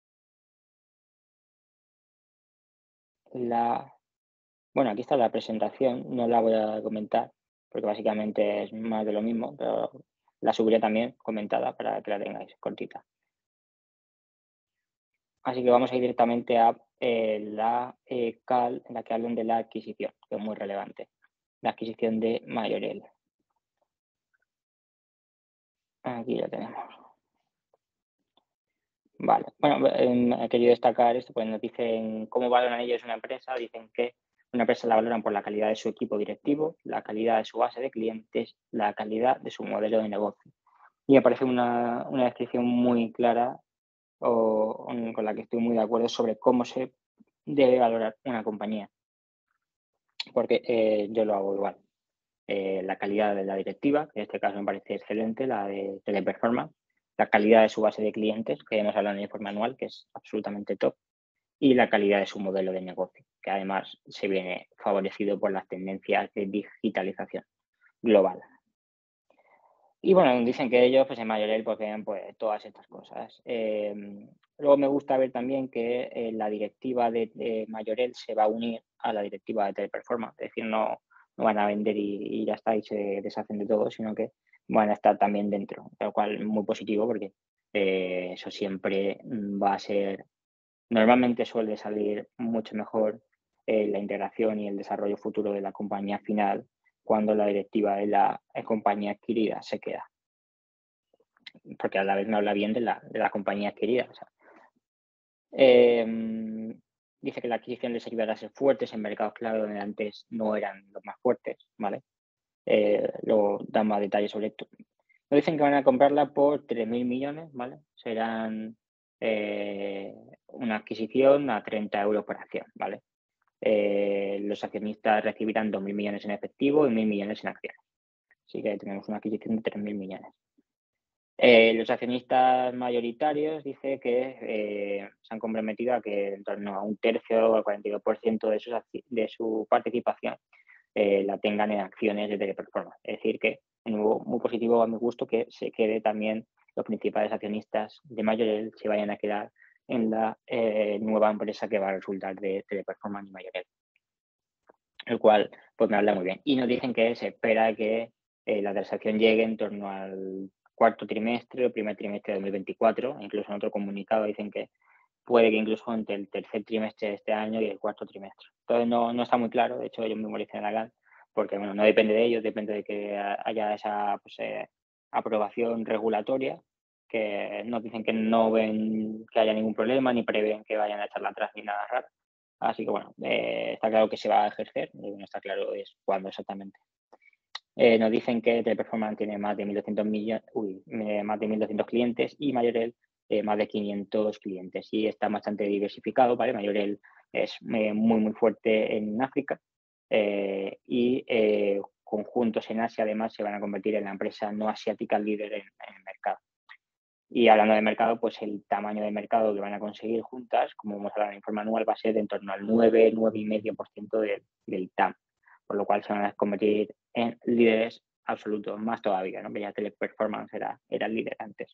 la... Bueno, aquí está la presentación, no la voy a comentar porque básicamente es más de lo mismo, pero la subiré también comentada para que la tengáis cortita. Así que vamos a ir directamente a eh, la eh, cal en la que hablan de la adquisición, que es muy relevante. La adquisición de Majorel. Aquí lo tenemos. Vale, bueno, eh, he querido destacar esto, pues nos dicen cómo valoran ellos una empresa. Dicen que una empresa la valoran por la calidad de su equipo directivo, la calidad de su base de clientes, la calidad de su modelo de negocio. Y me parece una, una descripción muy clara o, o con la que estoy muy de acuerdo sobre cómo se debe valorar una compañía. Porque eh, yo lo hago igual. Eh, la calidad de la directiva, que en este caso me parece excelente, la de Teleperformance, la calidad de su base de clientes, que hemos hablado en el informe anual, que es absolutamente top, y la calidad de su modelo de negocio, que además se viene favorecido por las tendencias de digitalización global. Y bueno, dicen que ellos, pues en Majorel, pues ven pues, todas estas cosas. Eh, luego me gusta ver también que eh, la directiva de, de Majorel se va a unir a la directiva de Teleperformance, es decir, no, no van a vender y, y ya está, y se deshacen de todo, sino que van a estar también dentro, lo cual es muy positivo porque eh, eso siempre va a ser, normalmente suele salir mucho mejor eh, la integración y el desarrollo futuro de la compañía final cuando la directiva de la compañía adquirida se queda. Porque a la vez me habla bien de la, de la compañía adquirida. O sea. eh, dice que la adquisición les ayudará a ser fuertes en mercados clave donde antes no eran los más fuertes, ¿vale? Eh, luego dan más detalles sobre esto. Nos dicen que van a comprarla por tres mil millones, ¿vale? Serán eh, una adquisición a treinta euros por acción, ¿vale? Eh, los accionistas recibirán dos mil millones en efectivo y mil millones en acciones. Así que tenemos una adquisición de tres mil millones. Eh, los accionistas mayoritarios dice que eh, se han comprometido a que en torno a un tercio o al cuarenta y dos por ciento de, sus, de su participación eh, la tengan en acciones de Teleperformance. Es decir, que de nuevo, muy positivo a mi gusto que se quede también los principales accionistas de Majorel se vayan a quedar en la eh, nueva empresa que va a resultar de Teleperformance y Majorel. El cual pues me habla muy bien. Y nos dicen que se espera que eh, la transacción llegue en torno al cuarto trimestre o primer trimestre de dos mil veinticuatro. Incluso en otro comunicado dicen que puede que incluso entre el tercer trimestre de este año y el cuarto trimestre. Entonces no, no está muy claro. De hecho, ellos mismos dicen acá, porque bueno, no depende de ellos, depende de que haya esa pues, eh, aprobación regulatoria, que nos dicen que no ven que haya ningún problema, ni prevén que vayan a echarla atrás ni nada raro. Así que bueno, eh, está claro que se va a ejercer, lo que no está claro es cuándo exactamente. Eh, nos dicen que Teleperformance tiene más de mil doscientos millones, uy, más de mil doscientos clientes y Majorel eh, más de quinientos clientes y está bastante diversificado, ¿vale? Majorel es eh, muy muy fuerte en África eh, y eh, conjuntos en Asia además se van a convertir en la empresa no asiática líder en, en el mercado. Y hablando de mercado, pues el tamaño de mercado que van a conseguir juntas, como hemos hablado en el informe anual, va a ser de en torno al nueve, nueve coma cinco por ciento del, del T A M, por lo cual se van a convertir en líderes absolutos, más todavía, ¿no? Que ya Teleperformance era, era el líder antes.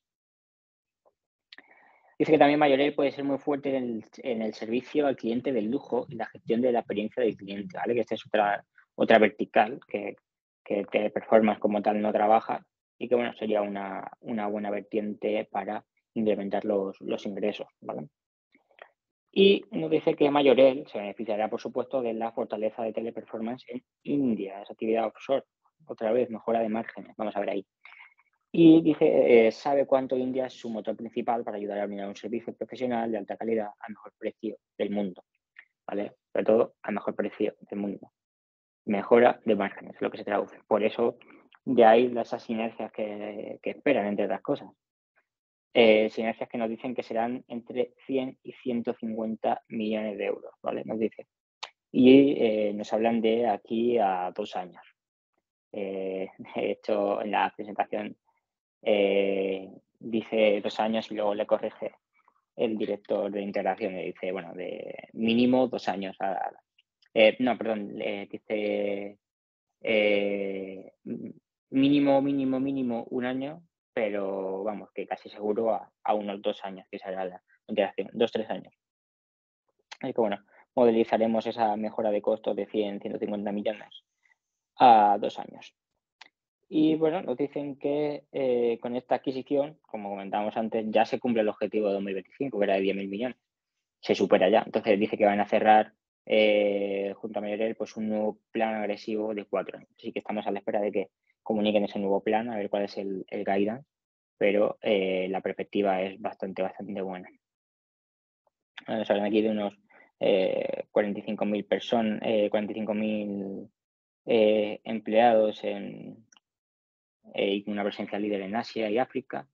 Dice que también Majorel puede ser muy fuerte en el, en el servicio al cliente del lujo y la gestión de la experiencia del cliente, ¿vale? Que esta es otra, otra vertical que, que Teleperformance como tal no trabaja y que, bueno, sería una, una buena vertiente para incrementar los, los ingresos, ¿vale? Y nos dice que Majorel se beneficiará, por supuesto, de la fortaleza de Teleperformance en India, esa actividad offshore. Otra vez, mejora de márgenes, vamos a ver ahí. Y dice, eh, sabe cuánto India es su motor principal para ayudar a brindar un servicio profesional de alta calidad a mejor precio del mundo, ¿vale? Sobre todo, al mejor precio del mundo. Mejora de márgenes, es lo que se traduce. Por eso, de ahí esas sinergias que, que esperan, entre otras cosas. Eh, sinergias que nos dicen que serán entre cien y ciento cincuenta millones de euros, ¿vale? Nos dice. Y eh, nos hablan de aquí a dos años. Eh, de hecho, en la presentación eh, dice dos años y luego le corrige el director de integración y dice, bueno, de mínimo dos años. A, a, eh, no, perdón, eh, dice eh, mínimo, mínimo, mínimo un año, pero vamos, que casi seguro a, a unos dos años que será la integración, dos, tres años. Así que bueno, modelizaremos esa mejora de costos de cien, ciento cincuenta millones a dos años. Y bueno, nos dicen que eh, con esta adquisición, como comentábamos antes, ya se cumple el objetivo de dos mil veinticinco, que era de diez mil millones. Se supera ya. Entonces dice que van a cerrar eh, junto a Majorel pues un nuevo plan agresivo de cuatro años. Así que estamos a la espera de que comuniquen ese nuevo plan, a ver cuál es el, el guidance, pero eh, la perspectiva es bastante, bastante buena. Nos hablan aquí de unos eh, cuarenta y cinco mil personas, eh, cuarenta y cinco mil eh, empleados en, eh, y una presencia líder en Asia y África.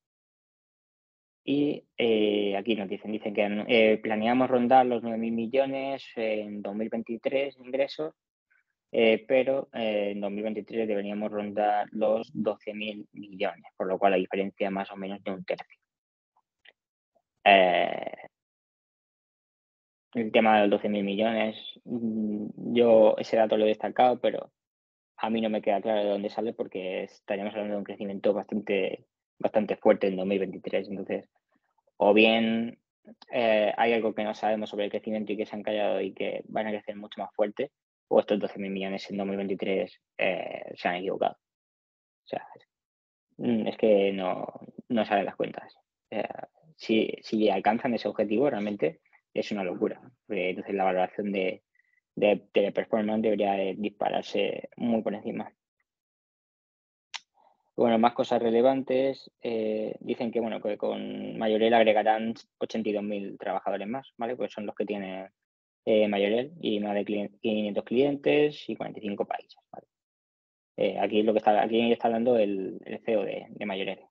Y eh, aquí nos dicen, dicen que eh, planeamos rondar los nueve mil millones en dos mil veintitrés ingresos, eh, pero eh, en dos mil veintitrés deberíamos rondar los doce mil millones, por lo cual la diferencia es más o menos de un tercio. Eh, el tema de los doce mil millones, yo ese dato lo he destacado, pero a mí no me queda claro de dónde sale porque estaríamos hablando de un crecimiento bastante, bastante fuerte en dos mil veintitrés. Entonces, o bien eh, hay algo que no sabemos sobre el crecimiento y que se han callado y que van a crecer mucho más fuerte, o estos doce mil millones en dos mil veintitrés eh, se han equivocado. O sea, es que no, no salen las cuentas. Eh, si, si alcanzan ese objetivo, realmente es una locura. Porque entonces la valoración de, de Teleperformance debería de dispararse muy por encima. Bueno, más cosas relevantes. Eh, dicen que, bueno, que con Majorel agregarán ochenta y dos mil trabajadores más, ¿vale? Pues son los que tiene eh, Majorel y más de quinientos clientes y cuarenta y cinco países, ¿vale? Eh, aquí lo que está, aquí está hablando el, el C E O de, de Majorel.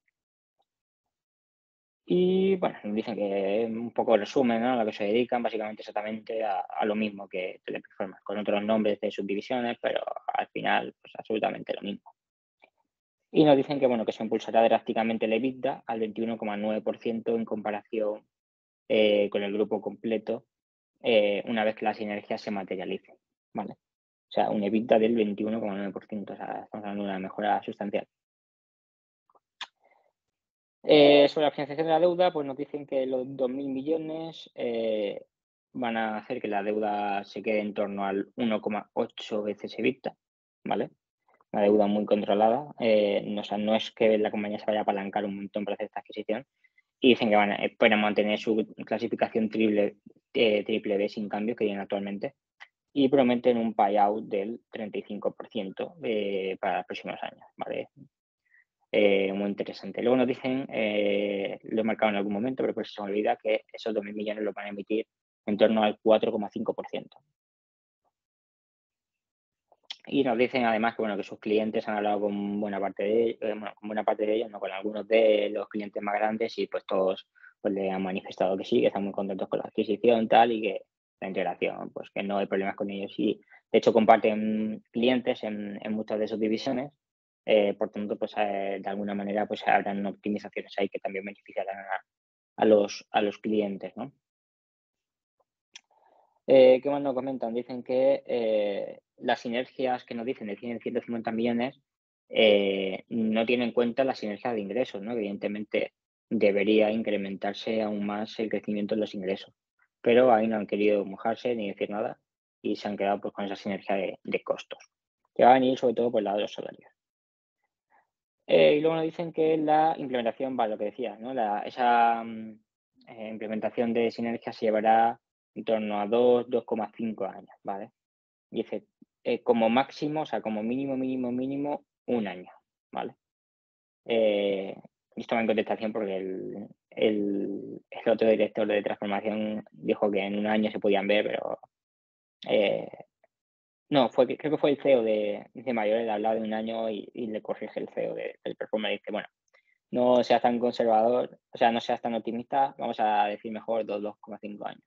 Y bueno, dicen que un poco resumen, ¿no? A lo que se dedican, básicamente exactamente a, a lo mismo que Teleperformance, con otros nombres de subdivisiones, pero al final, pues absolutamente lo mismo. Y nos dicen que, bueno, que se impulsará drásticamente el EBITDA al veintiuno coma nueve por ciento en comparación eh, con el grupo completo eh, una vez que la sinergia se materialice, ¿vale? O sea, un EBITDA del veintiuno coma nueve por ciento, o sea, estamos hablando de una mejora sustancial. Eh, sobre la financiación de la deuda, pues nos dicen que los dos mil millones eh, van a hacer que la deuda se quede en torno al uno coma ocho veces EBITDA, ¿vale? Una deuda muy controlada. Eh, no, o sea, no es que la compañía se vaya a apalancar un montón para hacer esta adquisición. Y dicen que van a, esperan mantener su clasificación triple, eh, triple B sin cambio que tienen actualmente. Y prometen un payout del treinta y cinco por ciento eh, para los próximos años, ¿vale? Eh, muy interesante. Luego nos dicen, eh, lo he marcado en algún momento, pero pues se me olvida que esos dos mil millones lo van a emitir en torno al cuatro coma cinco por ciento. Y nos dicen además que, bueno, que sus clientes han hablado con buena parte de ellos, eh, bueno, con buena parte de ellos, no con algunos de los clientes más grandes y pues todos pues, le han manifestado que sí, que están muy contentos con la adquisición tal y que la integración, pues que no hay problemas con ellos y de hecho comparten clientes en, en muchas de sus divisiones, eh, por tanto pues eh, de alguna manera pues habrán optimizaciones ahí que también beneficiarán a, a los, a los clientes, ¿no? Eh, ¿Qué más nos comentan? Dicen que eh, las sinergias que nos dicen de cien, ciento cincuenta millones eh, no tienen en cuenta la sinergia de ingresos, ¿no? Evidentemente debería incrementarse aún más el crecimiento de los ingresos, pero ahí no han querido mojarse ni decir nada y se han quedado pues, con esa sinergia de, de costos, que va a venir sobre todo por el lado de los salarios. Eh, y luego nos dicen que la implementación, va, lo que decía, ¿no? La, esa mm, eh, implementación de sinergia se llevará en torno a dos, dos coma cinco años, ¿vale? Dice, eh, como máximo, o sea, como mínimo, mínimo, mínimo, un año, ¿vale? Eh, esto va en contestación porque el, el, el otro director de transformación dijo que en un año se podían ver, pero eh, no, fue, creo que fue el C E O de, de Mayor, el hablado de un año y, y le corrige el C E O de, del Performer y dice, bueno, no seas tan conservador, o sea, no seas tan optimista, vamos a decir mejor dos, dos coma cinco años.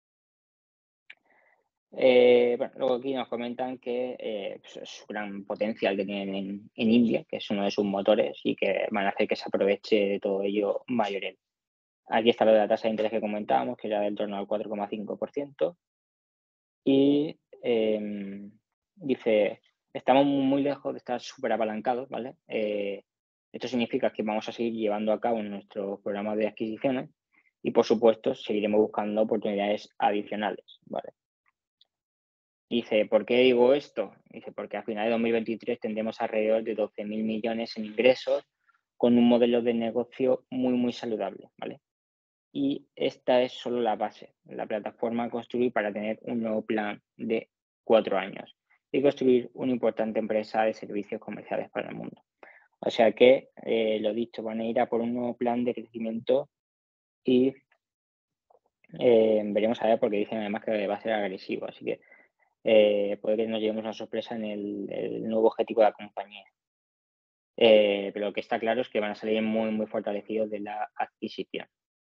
Eh, bueno, luego aquí nos comentan que eh, pues, su gran potencial que tienen en, en India, que es uno de sus motores y que van a hacer que se aproveche de todo ello Mayorel. Aquí está lo de la tasa de interés que comentábamos, que era del torno al cuatro coma cinco por ciento. Y eh, dice, estamos muy lejos de estar súper apalancados, ¿vale? Eh, esto significa que vamos a seguir llevando a cabo nuestro programa de adquisiciones y, por supuesto, seguiremos buscando oportunidades adicionales, ¿vale? Dice, ¿por qué digo esto? Dice, porque a final de dos mil veintitrés tendremos alrededor de doce mil millones en ingresos con un modelo de negocio muy, muy saludable, ¿vale? Y esta es solo la base, la plataforma a construir para tener un nuevo plan de cuatro años y construir una importante empresa de servicios comerciales para el mundo. O sea que, eh, lo dicho, van a ir a por un nuevo plan de crecimiento y eh, veremos a ver porque dicen además que va a ser agresivo. Así que eh, puede que nos llevemos una sorpresa en el, el nuevo objetivo de la compañía. Eh, pero lo que está claro es que van a salir muy, muy fortalecidos de la adquisición.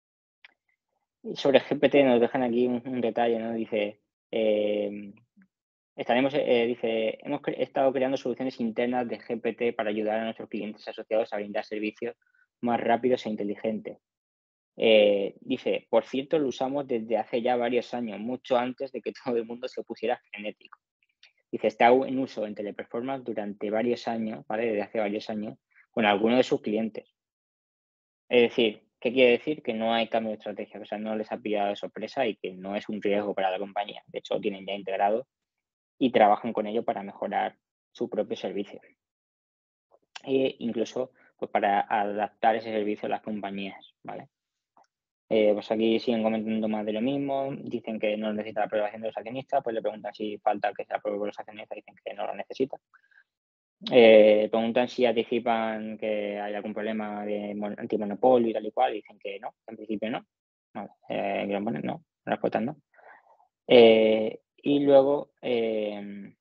Y sobre G P T nos dejan aquí un, un detalle, ¿no? Dice, eh, estaremos, eh, dice, hemos cre estado creando soluciones internas de G P T para ayudar a nuestros clientes asociados a brindar servicios más rápidos e inteligentes. Eh, dice, por cierto, lo usamos desde hace ya varios años, mucho antes de que todo el mundo se pusiera frenético. Dice, está en uso en Teleperformance durante varios años, ¿vale? Desde hace varios años, con algunos de sus clientes. Es decir, ¿qué quiere decir? Que no hay cambio de estrategia, o sea, no les ha pillado de sorpresa y que no es un riesgo para la compañía. De hecho, lo tienen ya integrado y trabajan con ello para mejorar su propio servicio. E incluso pues, para adaptar ese servicio a las compañías, ¿vale? Eh, pues aquí siguen comentando más de lo mismo, dicen que no necesita la aprobación de los accionistas, pues le preguntan si falta que se apruebe por los accionistas, dicen que no lo necesita. Eh, preguntan si anticipan que hay algún problema de antimonopolio y tal y cual, y dicen que no, en principio no. Vale, eh, que ponen no, la respuesta no. Eh, y luego eh,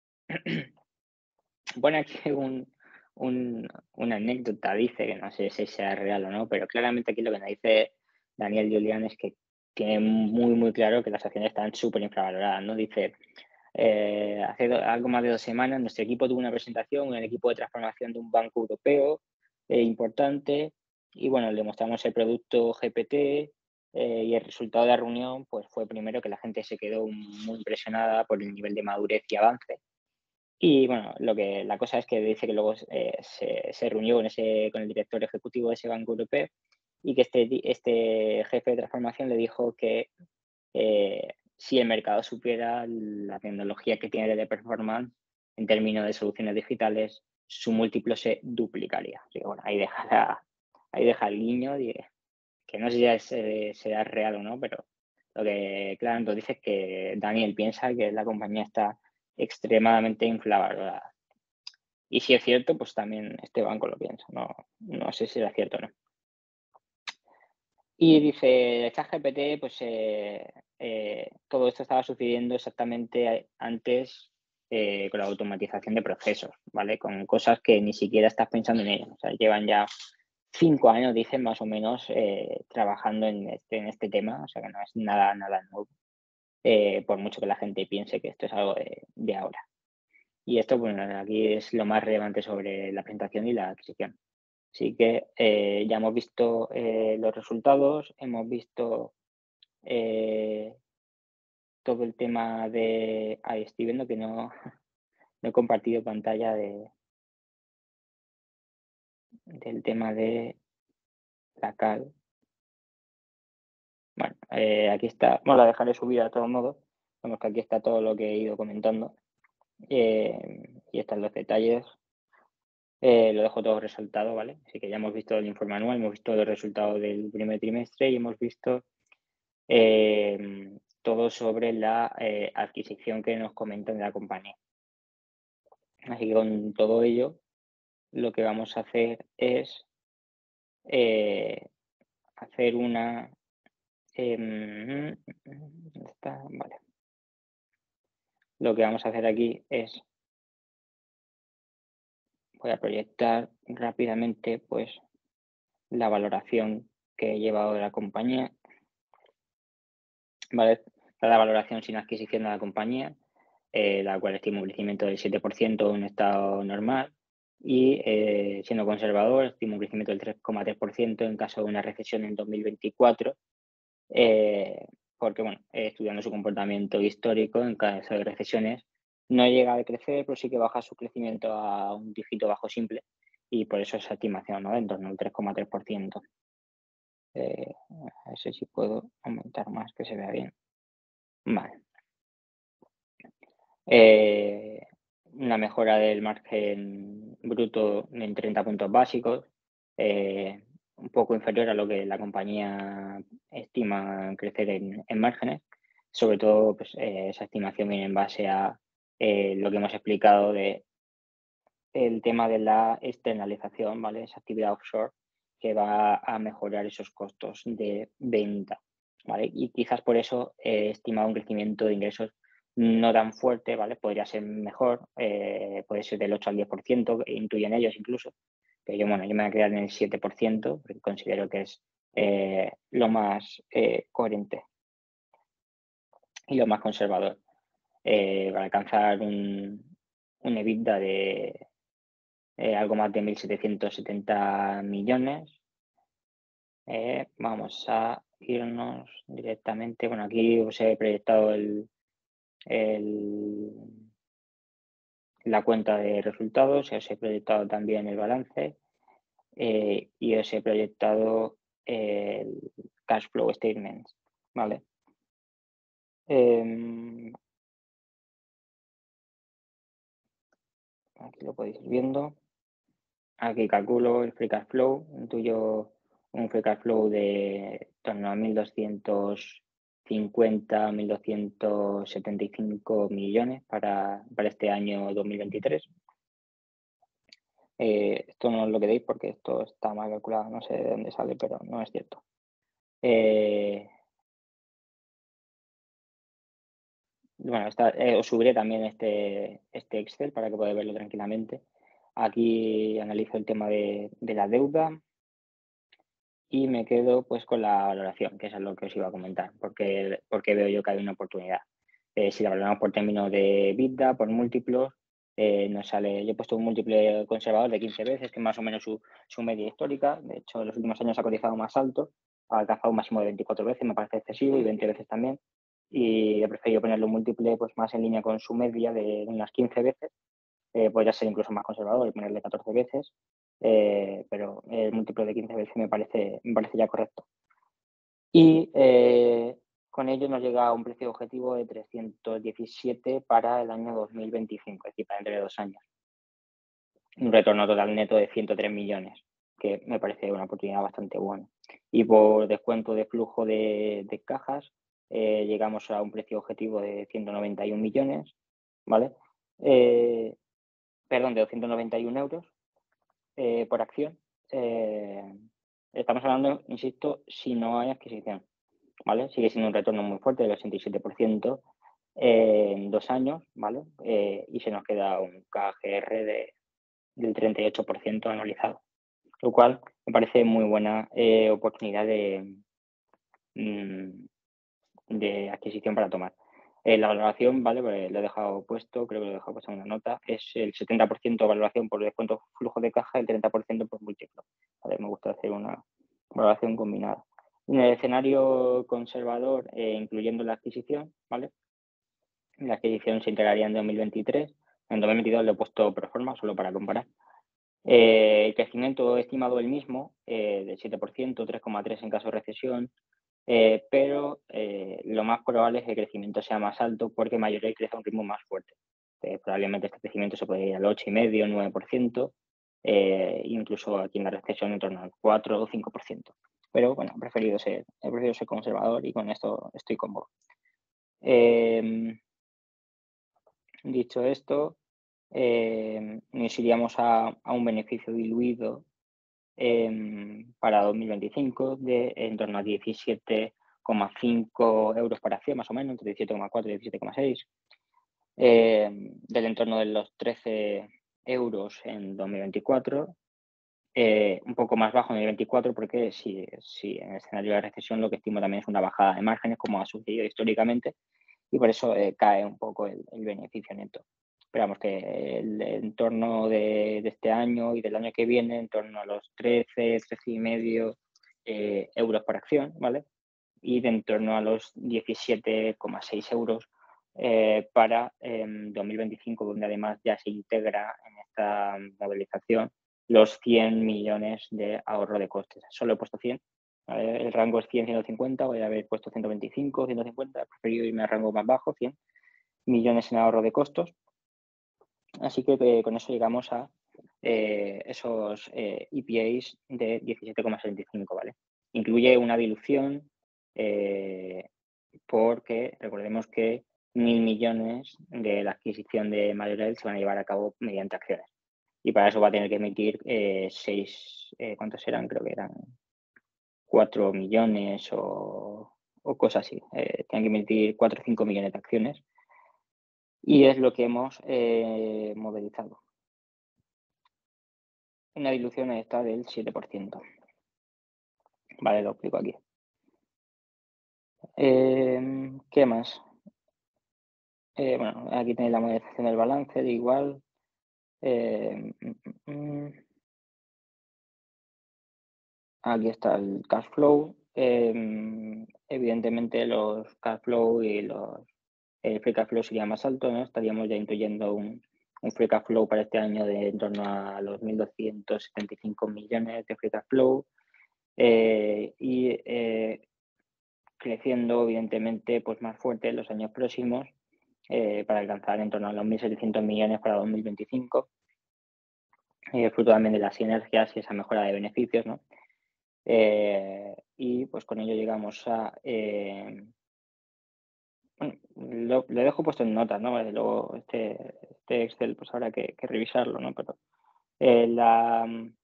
pone aquí un, un, una anécdota, dice, que no sé si sea real o no, pero claramente aquí lo que nos dice Daniel Julián es que tiene muy, muy claro que las acciones están súper infravaloradas, ¿no? Dice, eh, hace do, algo más de dos semanas nuestro equipo tuvo una presentación, un equipo de transformación de un banco europeo eh, importante, y bueno, le mostramos el producto G P T eh, y el resultado de la reunión pues fue primero que la gente se quedó muy impresionada por el nivel de madurez y avance. Y bueno, lo que, la cosa es que dice que luego eh, se, se reunió con, ese, con el director ejecutivo de ese banco europeo y que este, este jefe de transformación le dijo que eh, si el mercado supiera la tecnología que tiene de performance en términos de soluciones digitales, su múltiplo se duplicaría. Así que bueno, ahí deja, la, ahí deja el guiño, de, que no sé si es, eh, será real o no, pero lo que claramente dice es que Daniel piensa que la compañía está extremadamente infravalorada. Y si es cierto, pues también este banco lo piensa. No, no sé si es cierto o no. Y dice, ChatGPT, pues eh, eh, todo esto estaba sucediendo exactamente antes eh, con la automatización de procesos, ¿vale? Con cosas que ni siquiera estás pensando en ellas. O sea, llevan ya cinco años, dicen, más o menos, eh, trabajando en este, en este tema. O sea, que no es nada, nada nuevo. Eh, por mucho que la gente piense que esto es algo de, de ahora. Y esto, bueno, aquí es lo más relevante sobre la presentación y la adquisición. Así que eh, ya hemos visto eh, los resultados, hemos visto eh, todo el tema de... Ahí estoy viendo que no, no he compartido pantalla de, del tema de la cal. Bueno, eh, aquí está, bueno, la dejaré subir a todos modos. Vemos que aquí está todo lo que he ido comentando. Eh, y están los detalles. Eh, lo dejo todo resaltado, ¿vale? Así que ya hemos visto el informe anual, hemos visto los resultados del primer trimestre y hemos visto eh, todo sobre la eh, adquisición que nos comentan de la compañía. Así que con todo ello, lo que vamos a hacer es eh, hacer una... em, ¿dónde está? Vale. Lo que vamos a hacer aquí es, voy a proyectar rápidamente pues la valoración que he llevado de la compañía. Vale, la valoración sin adquisición de la compañía, eh, la cual estima un crecimiento del siete por ciento en estado normal y eh, siendo conservador estima un crecimiento del tres coma tres por ciento en caso de una recesión en dos mil veinticuatro, eh, porque bueno, eh, estudiando su comportamiento histórico en caso de recesiones no llega a crecer, pero sí que baja su crecimiento a un dígito bajo simple y por eso esa estimación, ¿no?, en torno al tres coma tres por ciento. Eh, a ver si puedo aumentar más, que se vea bien. Vale. Eh, una mejora del margen bruto en treinta puntos básicos, eh, un poco inferior a lo que la compañía estima crecer en, en márgenes. Sobre todo, pues, eh, esa estimación viene en base a eh, lo que hemos explicado de el tema de la externalización, ¿vale? Esa actividad offshore que va a mejorar esos costos de venta, ¿vale? Y quizás por eso he estimado un crecimiento de ingresos no tan fuerte, ¿vale? Podría ser mejor, eh, puede ser del ocho al diez por ciento, intuyen ellos incluso, pero yo, bueno, yo me voy a quedar en el siete por ciento porque considero que es eh, lo más eh, coherente y lo más conservador eh, para alcanzar un, un EBITDA de eh, algo más de mil setecientos setenta millones. Eh, vamos a irnos directamente. Bueno, aquí os he proyectado el, el, la cuenta de resultados, os he proyectado también el balance eh, y os he proyectado el cash flow statements, ¿vale? Eh, aquí lo podéis ir viendo. Aquí calculo el free cash flow, intuyo un free cash flow de torno a mil doscientos cincuenta, mil doscientos setenta y cinco millones para, para este año dos mil veintitrés. Eh, esto no os lo queréis porque esto está mal calculado, no sé de dónde sale, pero no es cierto. Eh, bueno, esta, eh, os subiré también este, este Excel para que podáis verlo tranquilamente. Aquí analizo el tema de, de la deuda. Y me quedo pues con la valoración, que es lo que os iba a comentar, porque, porque veo yo que hay una oportunidad. Eh, si la valoramos por términos de EBITDA, por múltiplos, eh, nos sale, yo he puesto un múltiple conservador de quince veces, que es más o menos su, su media histórica. De hecho, en los últimos años ha cotizado más alto, ha alcanzado un máximo de veinticuatro veces, me parece excesivo, y veinte veces también. Y he preferido ponerle un múltiple pues, más en línea con su media de unas quince veces. Eh, podría ser incluso más conservador y ponerle catorce veces. Eh, pero el múltiplo de quince veces me parece, me parece ya correcto. Y eh, con ello nos llega a un precio objetivo de trescientos diecisiete para el año dos mil veinticinco, es decir, para dentro de dos años. Un retorno total neto de ciento tres millones, que me parece una oportunidad bastante buena. Y por descuento de flujo de, de cajas, eh, llegamos a un precio objetivo de ciento noventa y un millones, ¿vale? Eh, perdón, de doscientos noventa y un euros. Eh, por acción. Eh, estamos hablando, insisto, si no hay adquisición, ¿vale? Sigue siendo un retorno muy fuerte del ochenta y siete por ciento eh, en dos años, ¿vale? Eh, y se nos queda un K G R de, del treinta y ocho por ciento anualizado, lo cual me parece muy buena eh, oportunidad de, mm, de adquisición para tomar. Eh, la valoración, ¿vale? Pues lo he dejado puesto, creo que lo he dejado puesto en una nota, es el setenta por ciento valoración por descuento flujo de caja y el treinta por ciento por múltiplo. ¿Vale? Me gusta hacer una valoración combinada. En el escenario conservador, eh, incluyendo la adquisición, ¿vale? La adquisición se integraría en dos mil veintitrés. En dos mil veintidós lo he puesto pro forma, solo para comparar. Eh, el crecimiento estimado el mismo, eh, del siete por ciento, tres coma tres por ciento en caso de recesión, eh, pero eh, lo más probable es que el crecimiento sea más alto porque Mallorca crece a un ritmo más fuerte. Eh, probablemente este crecimiento se puede ir al ocho coma cinco por ciento, nueve por ciento, eh, incluso aquí en la recesión en torno al cuatro o cinco por ciento. Pero bueno, he preferido ser, he preferido ser conservador y con esto estoy cómodo. Eh, dicho esto, eh, nos iríamos a, a un beneficio diluido eh, para dos mil veinticinco de en torno a diecisiete coma cinco euros para acción, más o menos, entre diecisiete coma cuatro y diecisiete coma seis, eh, del entorno de los trece euros en dos mil veinticuatro. Eh, un poco más bajo en el veinticuatro porque si, si en el escenario de recesión lo que estimo también es una bajada de márgenes como ha sucedido históricamente y por eso eh, cae un poco el, el beneficio neto. Esperamos que el entorno de, de este año y del año que viene en torno a los trece, trece y medio eh, euros por acción, ¿vale? Y de en torno a los diecisiete coma seis euros eh, para eh, dos mil veinticinco, donde además ya se integra en esta modelización los cien millones de ahorro de costes. Solo he puesto cien. ¿Vale? El rango es cien, ciento cincuenta. Voy a haber puesto ciento veinticinco, ciento cincuenta. He preferido irme al rango más bajo, cien millones en ahorro de costos. Así que eh, con eso llegamos a eh, esos eh, E P As de diecisiete coma setenta y cinco, ¿vale? Incluye una dilución eh, porque recordemos que mil millones de la adquisición de Majorel se van a llevar a cabo mediante acciones. Y para eso va a tener que emitir eh, seis, eh, ¿cuántos eran? Creo que eran cuatro millones o, o cosas así. Eh, tienen que emitir cuatro o cinco millones de acciones. Y es lo que hemos eh, modelizado. Una dilución está del siete por ciento. Vale, lo explico aquí. Eh, ¿Qué más? Eh, bueno, aquí tenéis la modelización del balance, de igual. Eh, mm, mm, aquí está el cash flow. Eh, evidentemente los cash flow y los el free cash flow sería más alto, ¿no? Estaríamos ya incluyendo un, un free cash flow para este año de en torno a los mil doscientos setenta y cinco millones de free cash flow. Eh, y eh, creciendo, evidentemente, pues más fuerte en los años próximos eh, para alcanzar en torno a los mil setecientos millones para dos mil veinticinco. Eh, fruto también de las sinergias y esa mejora de beneficios, ¿no? Eh, y pues con ello llegamos a... Eh, bueno, lo, lo dejo puesto en notas, ¿no? Vale, luego este, este Excel pues habrá que, que revisarlo, ¿no? Pero eh, la,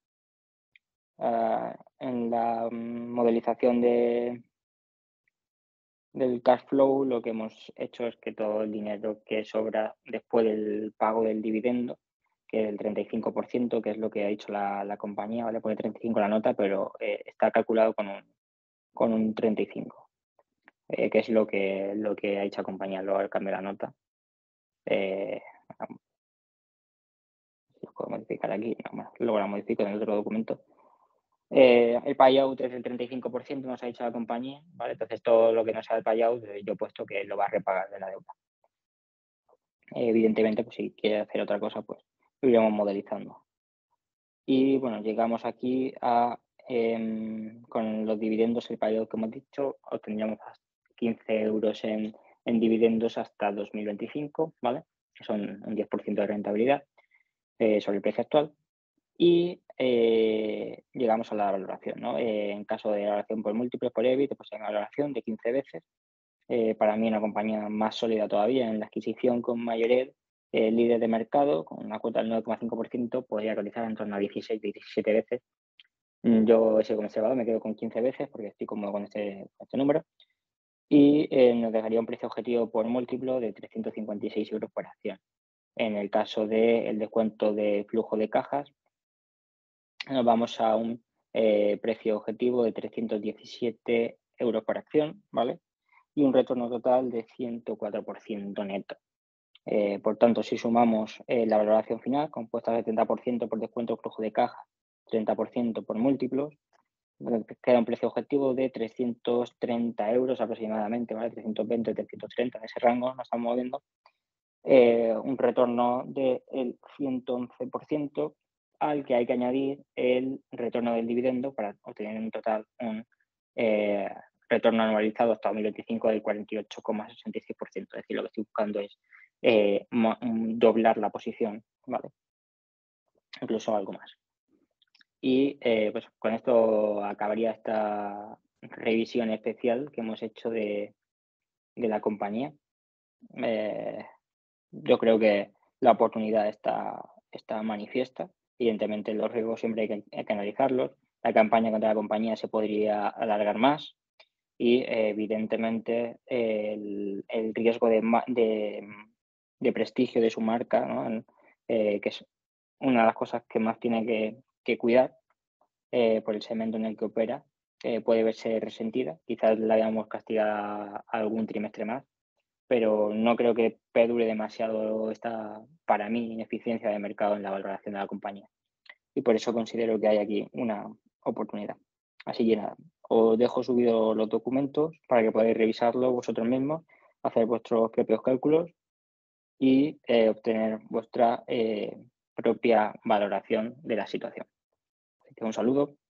uh, en la modelización de, del cash flow lo que hemos hecho es que todo el dinero que sobra después del pago del dividendo, que es el treinta y cinco por ciento, que es lo que ha dicho la, la compañía, ¿vale? Pone treinta y cinco la nota, pero eh, está calculado con un, con un treinta y cinco, eh, que es lo que, lo que ha dicho la compañía, luego al cambiar la nota. Eh, lo puedo modificar aquí, no, bueno, luego la modifico en el otro documento. Eh, el payout es el treinta y cinco por ciento, nos ha dicho la compañía, ¿vale? Entonces todo lo que no sea el payout, yo he puesto que lo va a repagar de la deuda. Eh, evidentemente, pues si quiere hacer otra cosa, pues lo iremos modelizando. Y bueno, llegamos aquí a, eh, con los dividendos, el payout que hemos dicho, obtendríamos quince euros en, en dividendos hasta dos mil veinticinco, ¿vale? Que son un diez por ciento de rentabilidad eh, sobre el precio actual. Y eh, llegamos a la valoración, ¿no? Eh, en caso de valoración por múltiples, por E B I T, pues hay una valoración de quince veces. Eh, para mí una compañía más sólida todavía en la adquisición con Majorel, eh, líder de mercado, con una cuota del nueve coma cinco por ciento, podría cotizar en torno a dieciséis, diecisiete veces. Yo, ese conservador, me quedo con quince veces porque estoy cómodo con este, con este número. Y eh, nos dejaría un precio objetivo por múltiplo de trescientos cincuenta y seis euros por acción. En el caso del descuento de flujo de cajas, nos vamos a un eh, precio objetivo de trescientos diecisiete euros por acción, ¿vale? Y un retorno total de ciento cuatro por ciento neto. Eh, por tanto, si sumamos eh, la valoración final, compuesta de setenta por ciento por descuento flujo de caja, treinta por ciento por múltiplos, queda un precio objetivo de trescientos treinta euros aproximadamente, ¿vale? trescientos veinte, trescientos treinta, en ese rango nos estamos moviendo. Eh, un retorno del ciento once por ciento al que hay que añadir el retorno del dividendo para obtener en total un eh, retorno anualizado hasta dos mil veinticinco del cuarenta y ocho coma sesenta y seis por ciento. Es decir, lo que estoy buscando es eh, doblar la posición, ¿vale? Incluso algo más. Y eh, pues con esto acabaría esta revisión especial que hemos hecho de, de la compañía. eh, yo creo que la oportunidad está, está manifiesta. Evidentemente, los riesgos siempre hay que, hay que analizarlos. La campaña contra la compañía se podría alargar más y, eh, evidentemente, el, el riesgo de, ma- de, de prestigio de su marca, ¿no? Eh, que es una de las cosas que más tiene que, que cuidar, eh, por el segmento en el que opera, eh, puede verse resentida. Quizás la veamos castigada algún trimestre más, pero no creo que perdure demasiado esta, para mí, ineficiencia de mercado en la valoración de la compañía. Y por eso considero que hay aquí una oportunidad. Así que nada, os dejo subido los documentos para que podáis revisarlo vosotros mismos, hacer vuestros propios cálculos y, eh, obtener vuestra, eh, propia valoración de la situación. Así que un saludo